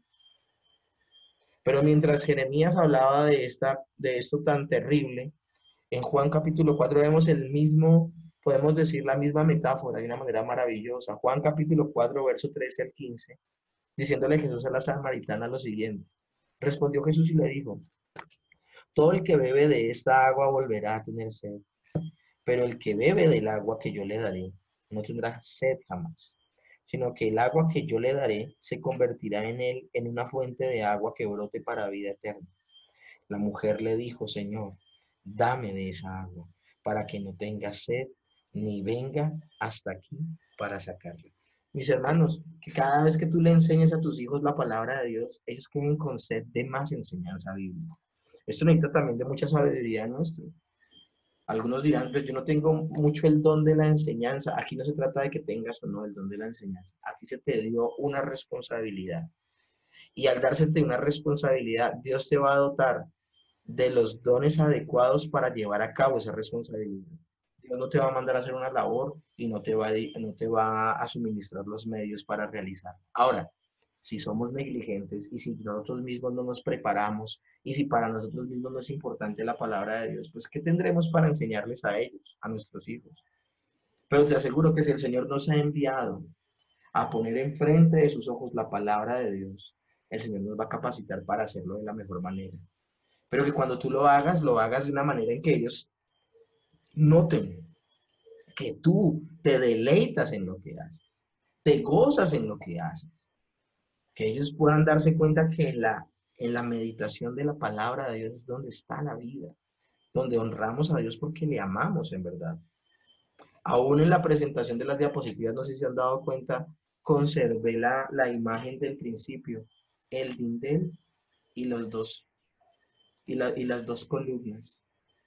Pero mientras Jeremías hablaba de, esta, de esto tan terrible, en Juan capítulo cuatro vemos el mismo, podemos decir la misma metáfora de una manera maravillosa. Juan capítulo cuatro, verso trece al quince, diciéndole Jesús a la samaritana lo siguiente. Respondió Jesús y le dijo, todo el que bebe de esta agua volverá a tener sed, pero el que bebe del agua que yo le daré no tendrá sed jamás, sino que el agua que yo le daré se convertirá en él en una fuente de agua que brote para vida eterna. La mujer le dijo, Señor, dame de esa agua, para que no tenga sed, ni venga hasta aquí para sacarla. Mis hermanos, que cada vez que tú le enseñes a tus hijos la palabra de Dios, ellos queden con sed de más enseñanza bíblica. Esto necesita también de mucha sabiduría nuestra. Algunos dirán, pues yo no tengo mucho el don de la enseñanza. Aquí no se trata de que tengas o no el don de la enseñanza. A ti se te dio una responsabilidad. Y al dársete una responsabilidad, Dios te va a dotar de los dones adecuados para llevar a cabo esa responsabilidad. Dios no te va a mandar a hacer una labor y no te va a, no te va a suministrar los medios para realizar. Ahora, si somos negligentes y si nosotros mismos no nos preparamos y si para nosotros mismos no es importante la palabra de Dios, pues ¿qué tendremos para enseñarles a ellos, a nuestros hijos? Pero te aseguro que si el Señor nos ha enviado a poner enfrente de sus ojos la palabra de Dios, el Señor nos va a capacitar para hacerlo de la mejor manera. Pero que cuando tú lo hagas, lo hagas de una manera en que ellos noten que tú te deleitas en lo que haces, te gozas en lo que haces, que ellos puedan darse cuenta que en la, en la meditación de la palabra de Dios es donde está la vida, donde honramos a Dios porque le amamos en verdad. Aún en la presentación de las diapositivas, no sé si se han dado cuenta, conservé la, la imagen del principio, el dintel y los dos y, la, y las dos columnas.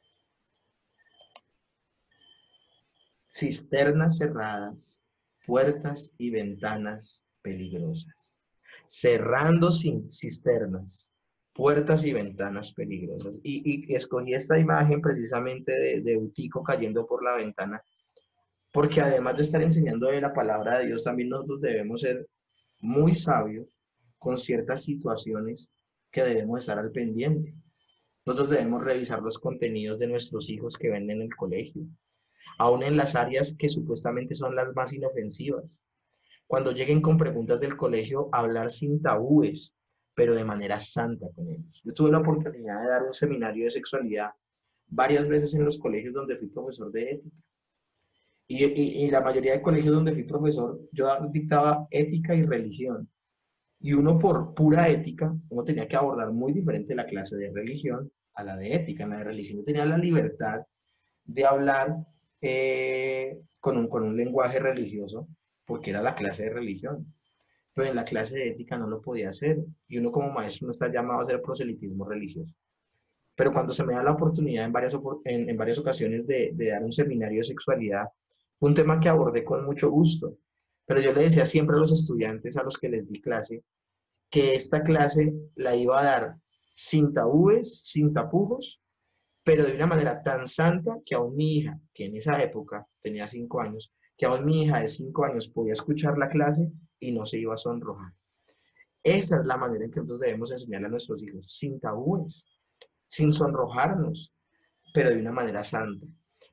Cisternas cerradas, puertas y ventanas peligrosas. Cerrando sin cisternas, puertas y ventanas peligrosas. Y, y escogí esta imagen precisamente de, de Eutico cayendo por la ventana, porque además de estar enseñando de la palabra de Dios, también nosotros debemos ser muy sabios con ciertas situaciones que debemos estar al pendiente. Nosotros debemos revisar los contenidos de nuestros hijos que ven en el colegio, aún en las áreas que supuestamente son las más inofensivas. Cuando lleguen con preguntas del colegio, hablar sin tabúes, pero de manera santa con ellos. Yo tuve la oportunidad de dar un seminario de sexualidad varias veces en los colegios donde fui profesor de ética. Y, y, y la mayoría de colegios donde fui profesor, yo dictaba ética y religión. Y uno por pura ética, uno tenía que abordar muy diferente la clase de religión a la de ética. En la de religión yo tenía la libertad de hablar eh, con, un, con un lenguaje religioso, porque era la clase de religión. Pero en la clase de ética no lo podía hacer. Y uno como maestro no está llamado a hacer proselitismo religioso. Pero cuando se me da la oportunidad en varias, en, en varias ocasiones de, de dar un seminario de sexualidad, un tema que abordé con mucho gusto. Pero yo le decía siempre a los estudiantes a los que les di clase, que esta clase la iba a dar sin tabúes, sin tapujos, pero de una manera tan santa que aún mi hija, que en esa época tenía cinco años, que aún mi hija de cinco años podía escuchar la clase y no se iba a sonrojar. Esa es la manera en que nosotros debemos enseñarle a nuestros hijos, sin tabúes, sin sonrojarnos, pero de una manera santa.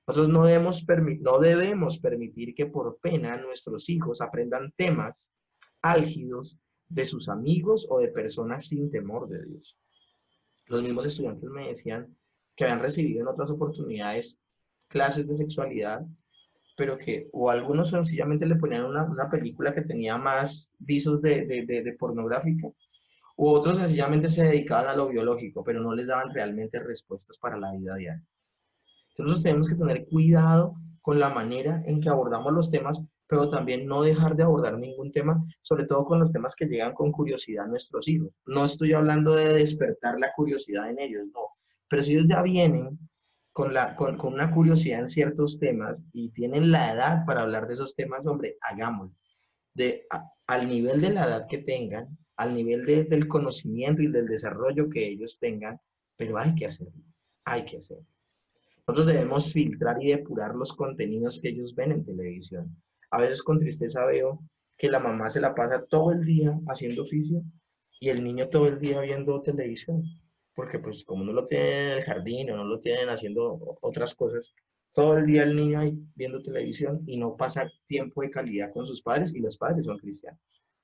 Nosotros no debemos, no debemos permitir que por pena nuestros hijos aprendan temas álgidos de sus amigos o de personas sin temor de Dios. Los mismos estudiantes me decían que habían recibido en otras oportunidades clases de sexualidad, pero que o algunos sencillamente le ponían una, una película que tenía más visos de, de, de, de pornográfica, u otros sencillamente se dedicaban a lo biológico, pero no les daban realmente respuestas para la vida diaria. Entonces tenemos que tener cuidado con la manera en que abordamos los temas, pero también no dejar de abordar ningún tema, sobre todo con los temas que llegan con curiosidad a nuestros hijos. No estoy hablando de despertar la curiosidad en ellos, no. Pero si ellos ya vienen con, la, con, con una curiosidad en ciertos temas y tienen la edad para hablar de esos temas, hombre, hagámoslo. De, a, al nivel de la edad que tengan, al nivel de, del conocimiento y del desarrollo que ellos tengan, pero hay que hacerlo, hay que hacerlo. Nosotros debemos filtrar y depurar los contenidos que ellos ven en televisión. A veces con tristeza veo que la mamá se la pasa todo el día haciendo oficio y el niño todo el día viendo televisión. Porque pues como no lo tienen en el jardín o no lo tienen haciendo otras cosas, todo el día el niño ahí viendo televisión y no pasa tiempo de calidad con sus padres y los padres son cristianos.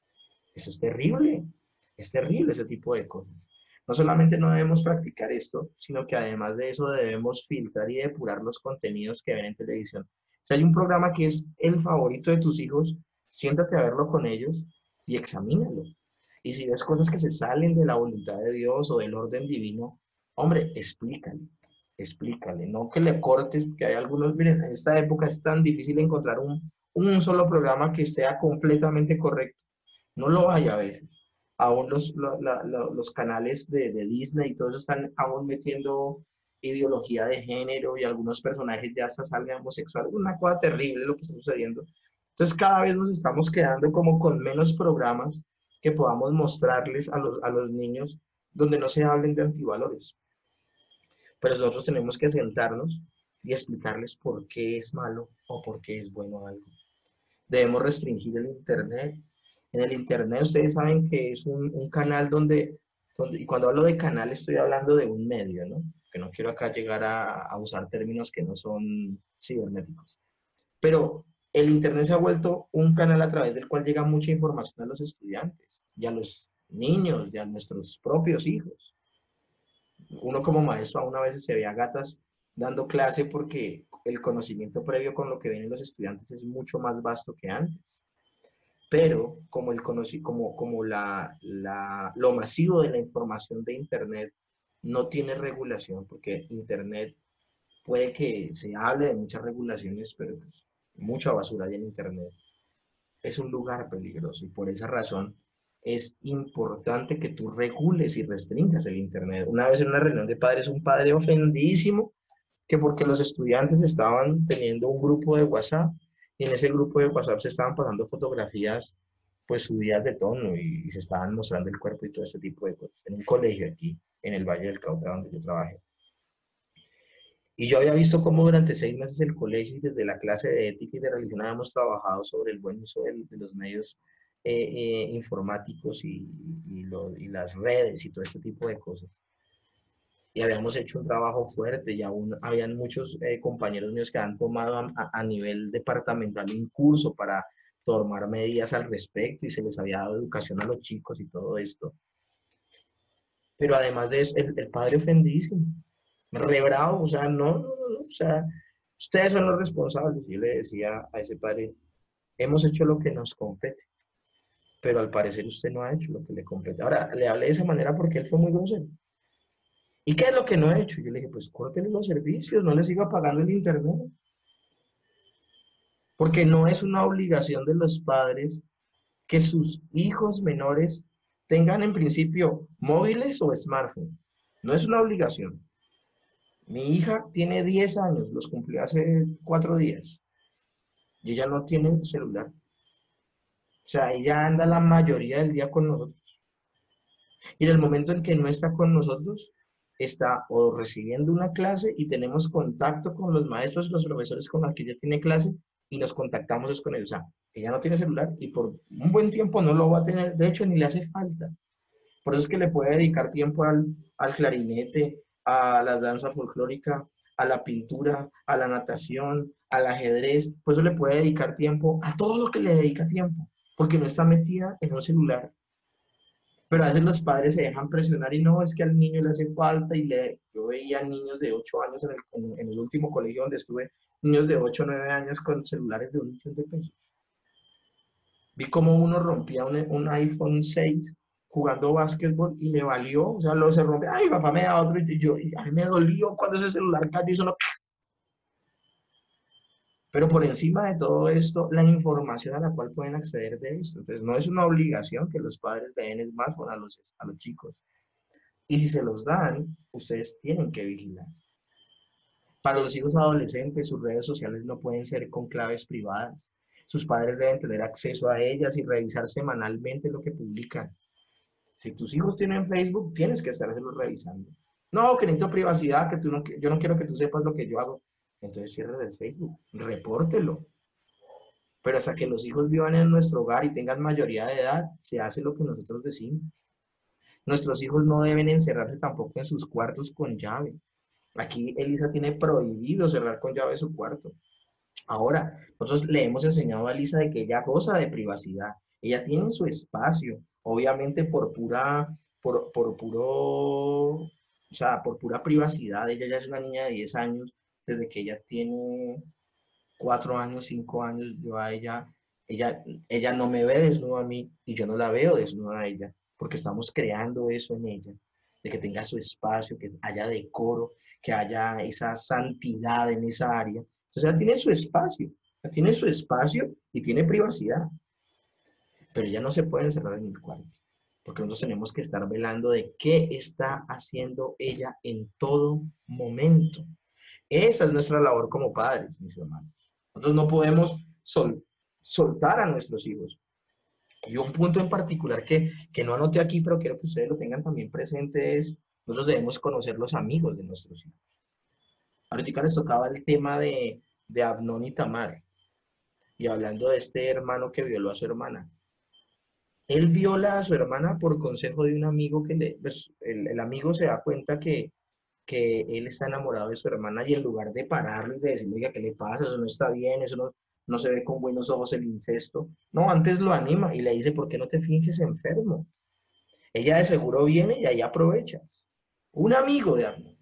Eso es terrible, es terrible ese tipo de cosas. No solamente no debemos practicar esto, sino que además de eso debemos filtrar y depurar los contenidos que ven en televisión. Si hay un programa que es el favorito de tus hijos, siéntate a verlo con ellos y examínalo. Y si ves cosas que se salen de la voluntad de Dios o del orden divino, hombre, explícale, explícale. No que le cortes, porque hay algunos, miren, en esta época es tan difícil encontrar un, un solo programa que sea completamente correcto. No lo vaya a ver. Aún los, la, la, los canales de, de Disney y todo eso están aún metiendo ideología de género y algunos personajes ya hasta salen homosexuales. Una cosa terrible lo que está sucediendo. Entonces cada vez nos estamos quedando como con menos programas que podamos mostrarles a los, a los niños donde no se hablen de antivalores. Pero nosotros tenemos que sentarnos y explicarles por qué es malo o por qué es bueno algo. Debemos restringir el Internet. En el Internet ustedes saben que es un, un canal donde, donde, y cuando hablo de canal estoy hablando de un medio, ¿no? Que no quiero acá llegar a, a usar términos que no son cibernéticos. Pero el Internet se ha vuelto un canal a través del cual llega mucha información a los estudiantes y a los niños y a nuestros propios hijos. Uno como maestro aún a veces se ve a gatas dando clase porque el conocimiento previo con lo que vienen los estudiantes es mucho más vasto que antes. Pero como, el como, como la, la, lo masivo de la información de Internet no tiene regulación, porque Internet puede que se hable de muchas regulaciones, pero pues, mucha basura hay en Internet. Es un lugar peligroso y por esa razón es importante que tú regules y restringas el Internet. Una vez en una reunión de padres, un padre ofendidísimo que porque los estudiantes estaban teniendo un grupo de WhatsApp y en ese grupo de WhatsApp se estaban pasando fotografías pues subidas de tono y, y se estaban mostrando el cuerpo y todo ese tipo de cosas. En un colegio aquí, en el Valle del Cauca, donde yo trabajé. Y yo había visto cómo durante seis meses el colegio y desde la clase de ética y de religión habíamos trabajado sobre el buen uso de, de los medios eh, eh, informáticos y, y, lo, y las redes y todo este tipo de cosas. Y habíamos hecho un trabajo fuerte y aún habían muchos eh, compañeros míos que han tomado a, a nivel departamental un curso para tomar medidas al respecto y se les había dado educación a los chicos y todo esto. Pero además de eso, el, el padre ofendidísimo, re bravo, o sea, no, no, no, o sea, ustedes son los responsables. Yo le decía a ese padre, hemos hecho lo que nos compete, pero al parecer usted no ha hecho lo que le compete. Ahora, le hablé de esa manera porque él fue muy grosero. ¿Y qué es lo que no he hecho? Yo le dije, pues córtenle los servicios, no les siga pagando el Internet. Porque no es una obligación de los padres que sus hijos menores tengan en principio móviles o smartphone. No es una obligación. Mi hija tiene diez años, los cumplió hace cuatro días. Y ella no tiene celular. O sea, ella anda la mayoría del día con nosotros. Y en el momento en que no está con nosotros, está o recibiendo una clase y tenemos contacto con los maestros y los profesores con los que ella tiene clase y nos contactamos con ellos. O sea, ella no tiene celular y por un buen tiempo no lo va a tener, de hecho ni le hace falta. Por eso es que le puede dedicar tiempo al, al clarinete, a la danza folclórica, a la pintura, a la natación, al ajedrez. Por eso le puede dedicar tiempo a todo lo que le dedica tiempo, porque no está metida en un celular. Pero a veces los padres se dejan presionar y no, es que al niño le hace falta y le... Yo veía niños de ocho años en el, en, en el último colegio donde estuve, niños de ocho o nueve años con celulares de un millón de pesos. Vi cómo uno rompía un, un iPhone seis jugando básquetbol y le valió, o sea, lo se rompe, ay, papá me da otro y yo, y a mí me dolió cuando ese celular cayó y sonó. Pero por encima de todo esto, la información a la cual pueden acceder de esto. Entonces, no es una obligación que los padres le den smartphone a los, a los chicos. Y si se los dan, ustedes tienen que vigilar. Para los hijos adolescentes, sus redes sociales no pueden ser con claves privadas. Sus padres deben tener acceso a ellas y revisar semanalmente lo que publican. Si tus hijos tienen Facebook, tienes que estarlos revisando. No, que necesito privacidad, que tú no, yo no quiero que tú sepas lo que yo hago. Entonces cierre el Facebook, repórtelo. Pero hasta que los hijos vivan en nuestro hogar y tengan mayoría de edad, se hace lo que nosotros decimos. Nuestros hijos no deben encerrarse tampoco en sus cuartos con llave. Aquí Elisa tiene prohibido cerrar con llave su cuarto. Ahora, nosotros le hemos enseñado a Elisa de que ella goza de privacidad. Ella tiene su espacio, obviamente por pura, por, por puro, o sea, por pura privacidad. Ella ya es una niña de diez años, desde que ella tiene cuatro años, cinco años, yo a ella, ella, ella no me ve desnuda a mí y yo no la veo desnuda a ella, porque estamos creando eso en ella, de que tenga su espacio, que haya decoro, que haya esa santidad en esa área. Entonces ella tiene su espacio, ella tiene su espacio y tiene privacidad, pero ella no se puede encerrar en el cuarto, porque nosotros tenemos que estar velando de qué está haciendo ella en todo momento. Esa es nuestra labor como padres, mis hermanos. Nosotros no podemos sol, soltar a nuestros hijos. Y un punto en particular que, que no anoté aquí, pero quiero que ustedes lo tengan también presente es, nosotros debemos conocer los amigos de nuestros hijos. Ahorita les tocaba el tema de, de Amnón y Tamar, y hablando de este hermano que violó a su hermana. Él viola a su hermana por consejo de un amigo que le, pues, el, el amigo se da cuenta que, que él está enamorado de su hermana y en lugar de pararlo y de decirle, oiga, ¿qué le pasa? Eso no está bien, eso no, no se ve con buenos ojos el incesto. No, antes lo anima y le dice, ¿por qué no te finges enfermo? Ella de seguro viene y ahí aprovechas. Un amigo de Amnón.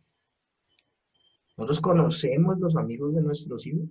Nosotros conocemos los amigos de nuestros hijos,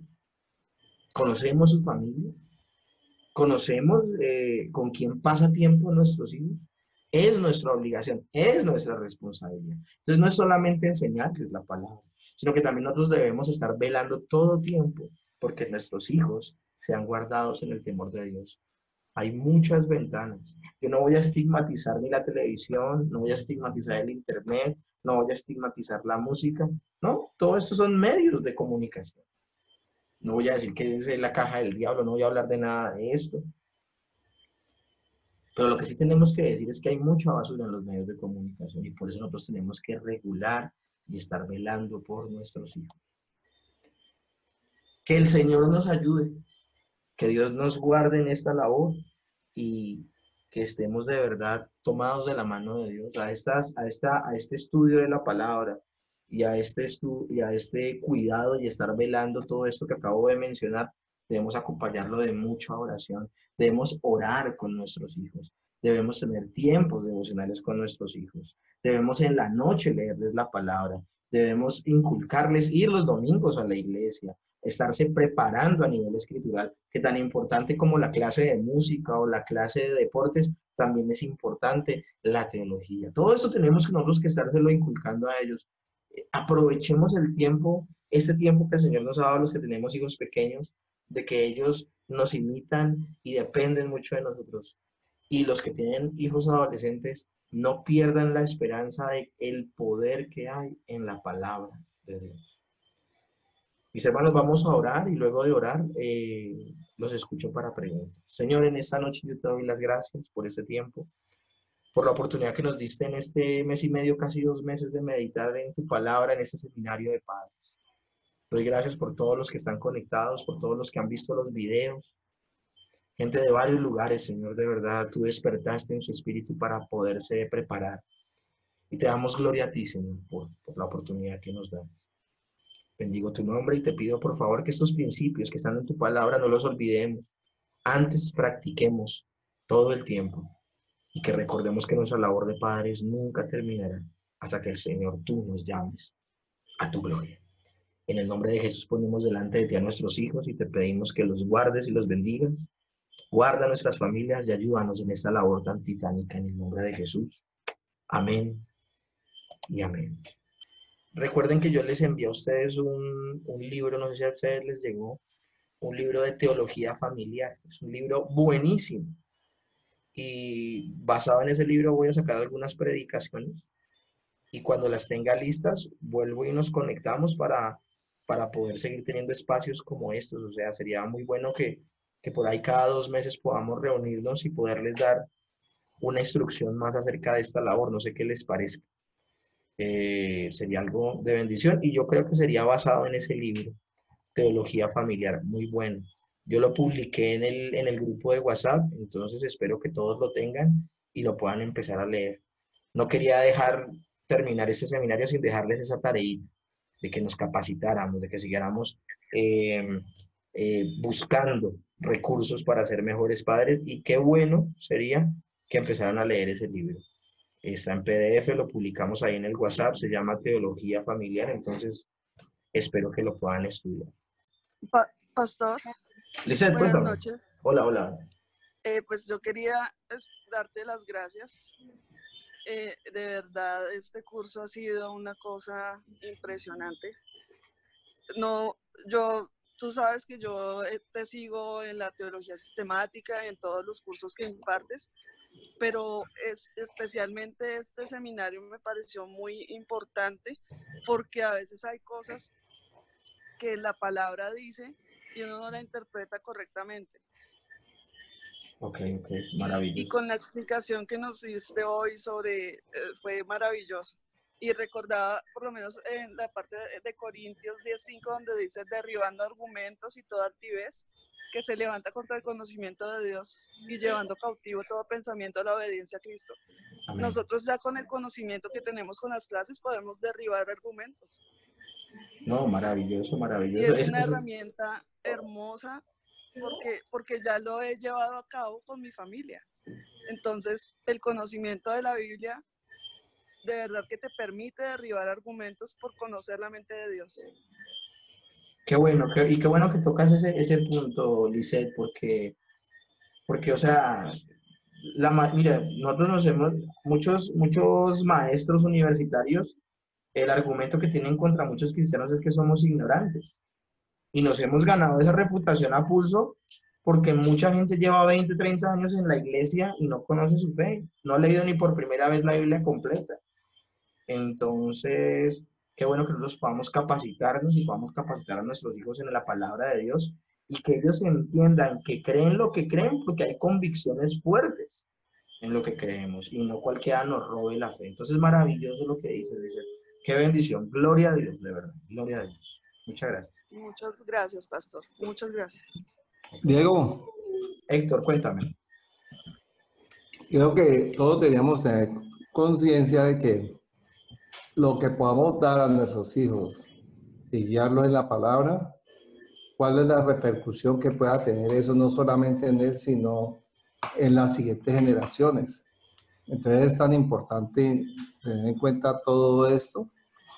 conocemos su familia, conocemos eh, con quién pasa tiempo nuestros hijos. Es nuestra obligación, es nuestra responsabilidad. Entonces no es solamente enseñarles la palabra, sino que también nosotros debemos estar velando todo tiempo porque nuestros hijos sean guardados en el temor de Dios. Hay muchas ventanas. Yo no voy a estigmatizar ni la televisión, no voy a estigmatizar el internet, no voy a estigmatizar la música. No, todo esto son medios de comunicación. No voy a decir que es la caja del diablo, no voy a hablar de nada de esto. Pero lo que sí tenemos que decir es que hay mucha basura en los medios de comunicación y por eso nosotros tenemos que regular y estar velando por nuestros hijos. Que el Señor nos ayude, que Dios nos guarde en esta labor y que estemos de verdad tomados de la mano de Dios a, estas, a, esta, a este estudio de la palabra y a, este estu y a este cuidado y estar velando todo esto que acabo de mencionar. Debemos acompañarlo de mucha oración, debemos orar con nuestros hijos, debemos tener tiempos devocionales con nuestros hijos, debemos en la noche leerles la palabra, debemos inculcarles ir los domingos a la iglesia, estarse preparando a nivel escritural, que tan importante como la clase de música o la clase de deportes, también es importante la teología. Todo eso tenemos que nosotros que estárselo inculcando a ellos. Aprovechemos el tiempo, este tiempo que el Señor nos ha dado a los que tenemos hijos pequeños, de que ellos nos imitan y dependen mucho de nosotros. Y los que tienen hijos adolescentes, no pierdan la esperanza de el poder que hay en la palabra de Dios. Mis hermanos, vamos a orar y luego de orar eh, los escucho para preguntas. Señor, en esta noche yo te doy las gracias por este tiempo, por la oportunidad que nos diste en este mes y medio, casi dos meses de meditar en tu palabra, en este seminario de padres. Doy gracias por todos los que están conectados, por todos los que han visto los videos. Gente de varios lugares, Señor, de verdad, tú despertaste en su espíritu para poderse preparar. Y te damos gloria a ti, Señor, por, por la oportunidad que nos das. Bendigo tu nombre y te pido por favor que estos principios que están en tu palabra no los olvidemos. Antes practiquemos todo el tiempo y que recordemos que nuestra labor de padres nunca terminará hasta que el Señor tú nos llames a tu gloria. En el nombre de Jesús ponemos delante de ti a nuestros hijos y te pedimos que los guardes y los bendigas. Guarda nuestras familias y ayúdanos en esta labor tan titánica en el nombre de Jesús. Amén y amén. Recuerden que yo les envié a ustedes un, un libro, no sé si a ustedes les llegó, un libro de teología familiar. Es un libro buenísimo. Y basado en ese libro voy a sacar algunas predicaciones. Y cuando las tenga listas, vuelvo y nos conectamos para, para poder seguir teniendo espacios como estos. O sea, sería muy bueno que, que por ahí cada dos meses podamos reunirnos y poderles dar una instrucción más acerca de esta labor. No sé qué les parezca. Eh, sería algo de bendición y yo creo que sería basado en ese libro, Teología Familiar, muy bueno. Yo lo publiqué en el, en el grupo de WhatsApp, entonces espero que todos lo tengan y lo puedan empezar a leer. No quería dejar terminar este seminario sin dejarles esa tareita de que nos capacitáramos, de que siguiéramos eh, eh, buscando recursos para ser mejores padres y qué bueno sería que empezaran a leer ese libro. Está en P D F, lo publicamos ahí en el WhatsApp, se llama Teología Familiar, entonces espero que lo puedan estudiar. Pa Pastor, Lizeth, buenas cuéntame. noches. Hola, hola. Eh, pues yo quería darte las gracias. Eh, de verdad, este curso ha sido una cosa impresionante. No, yo, tú sabes que yo te sigo en la teología sistemática, en todos los cursos que impartes, pero es, especialmente este seminario me pareció muy importante porque a veces hay cosas que la palabra dice y uno no la interpreta correctamente. Ok, ok, maravilloso. Y, y con la explicación que nos diste hoy sobre, eh, fue maravilloso. Y recordaba, por lo menos en la parte de, de Corintios diez cinco, donde dice, derribando argumentos y toda altivez que se levanta contra el conocimiento de Dios y llevando cautivo todo pensamiento a la obediencia a Cristo. Amén. Nosotros ya con el conocimiento que tenemos con las clases podemos derribar argumentos. No, maravilloso, maravilloso. Y es, es una es, herramienta hermosa porque, porque ya lo he llevado a cabo con mi familia. Entonces, el conocimiento de la Biblia de verdad que te permite derribar argumentos por conocer la mente de Dios. Qué bueno, qué, y qué bueno que tocas ese, ese punto, Lizeth, porque, porque, o sea, la, mira, nosotros nos hemos, muchos, muchos maestros universitarios, el argumento que tienen contra muchos cristianos es que somos ignorantes. Y nos hemos ganado esa reputación a pulso porque mucha gente lleva veinte, treinta años en la iglesia y no conoce su fe. No ha leído ni por primera vez la Biblia completa. Entonces, qué bueno que nosotros podamos capacitarnos y podamos capacitar a nuestros hijos en la palabra de Dios y que ellos entiendan que creen lo que creen porque hay convicciones fuertes en lo que creemos y no cualquiera nos robe la fe. Entonces, maravilloso lo que dice, dice, qué bendición, gloria a Dios, de verdad, gloria a Dios. Muchas gracias. Muchas gracias, Pastor, muchas gracias. Diego. Héctor, cuéntame. Creo que todos deberíamos tener conciencia de que lo que podamos dar a nuestros hijos y guiarlos en la palabra, cuál es la repercusión que pueda tener eso no solamente en él, sino en las siguientes generaciones. Entonces es tan importante tener en cuenta todo esto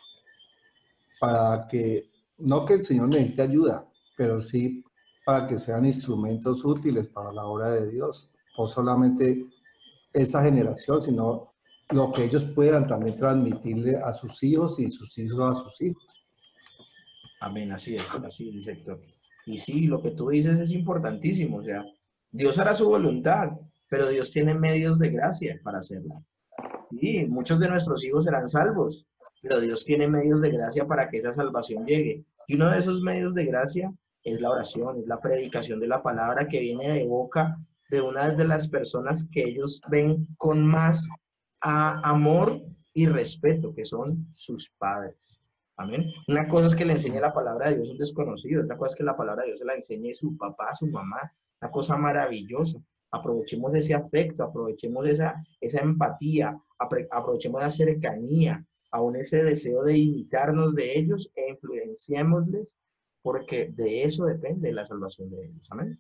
para que, no que el Señor necesite ayuda, pero sí para que sean instrumentos útiles para la obra de Dios. No solamente esa generación, sino lo que ellos puedan también transmitirle a sus hijos y sus hijos a sus hijos. Amén, así es, así es, Héctor. Y sí, lo que tú dices es importantísimo, o sea, Dios hará su voluntad, pero Dios tiene medios de gracia para hacerla. Sí, muchos de nuestros hijos serán salvos, pero Dios tiene medios de gracia para que esa salvación llegue. Y uno de esos medios de gracia es la oración, es la predicación de la palabra que viene de boca de una de las personas que ellos ven con más a amor y respeto, que son sus padres. Amén. Una cosa es que le enseñe la palabra de Dios a un desconocido, otra cosa es que la palabra de Dios se la enseñe su papá, su mamá, una cosa maravillosa. Aprovechemos ese afecto, aprovechemos esa, esa empatía, aprovechemos la cercanía, aún ese deseo de imitarnos de ellos e influenciémosles, porque de eso depende la salvación de ellos. Amén.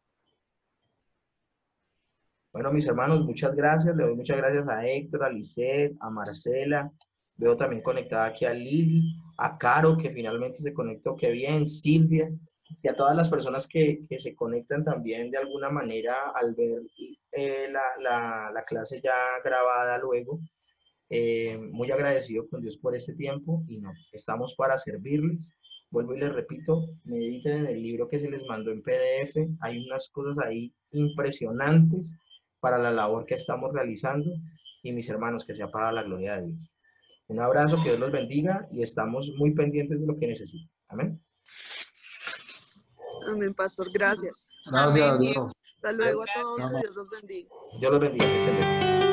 Bueno, mis hermanos, muchas gracias. Le doy muchas gracias a Héctor, a Lisette, a Marcela. Veo también conectada aquí a Lili, a Caro, que finalmente se conectó, qué bien, Silvia, y a todas las personas que, que se conectan también de alguna manera al ver eh, la, la, la clase ya grabada luego. Eh, muy agradecido con Dios por este tiempo y no, estamos para servirles. Vuelvo y les repito, mediten en el libro que se les mandó en P D F. Hay unas cosas ahí impresionantes para la labor que estamos realizando y mis hermanos, que sea para la gloria de Dios. Un abrazo, que Dios los bendiga y estamos muy pendientes de lo que necesiten. Amén. Amén, pastor, gracias. Gracias a Dios. Hasta luego a todos, que Dios los bendiga. Dios los bendiga, que estén bien.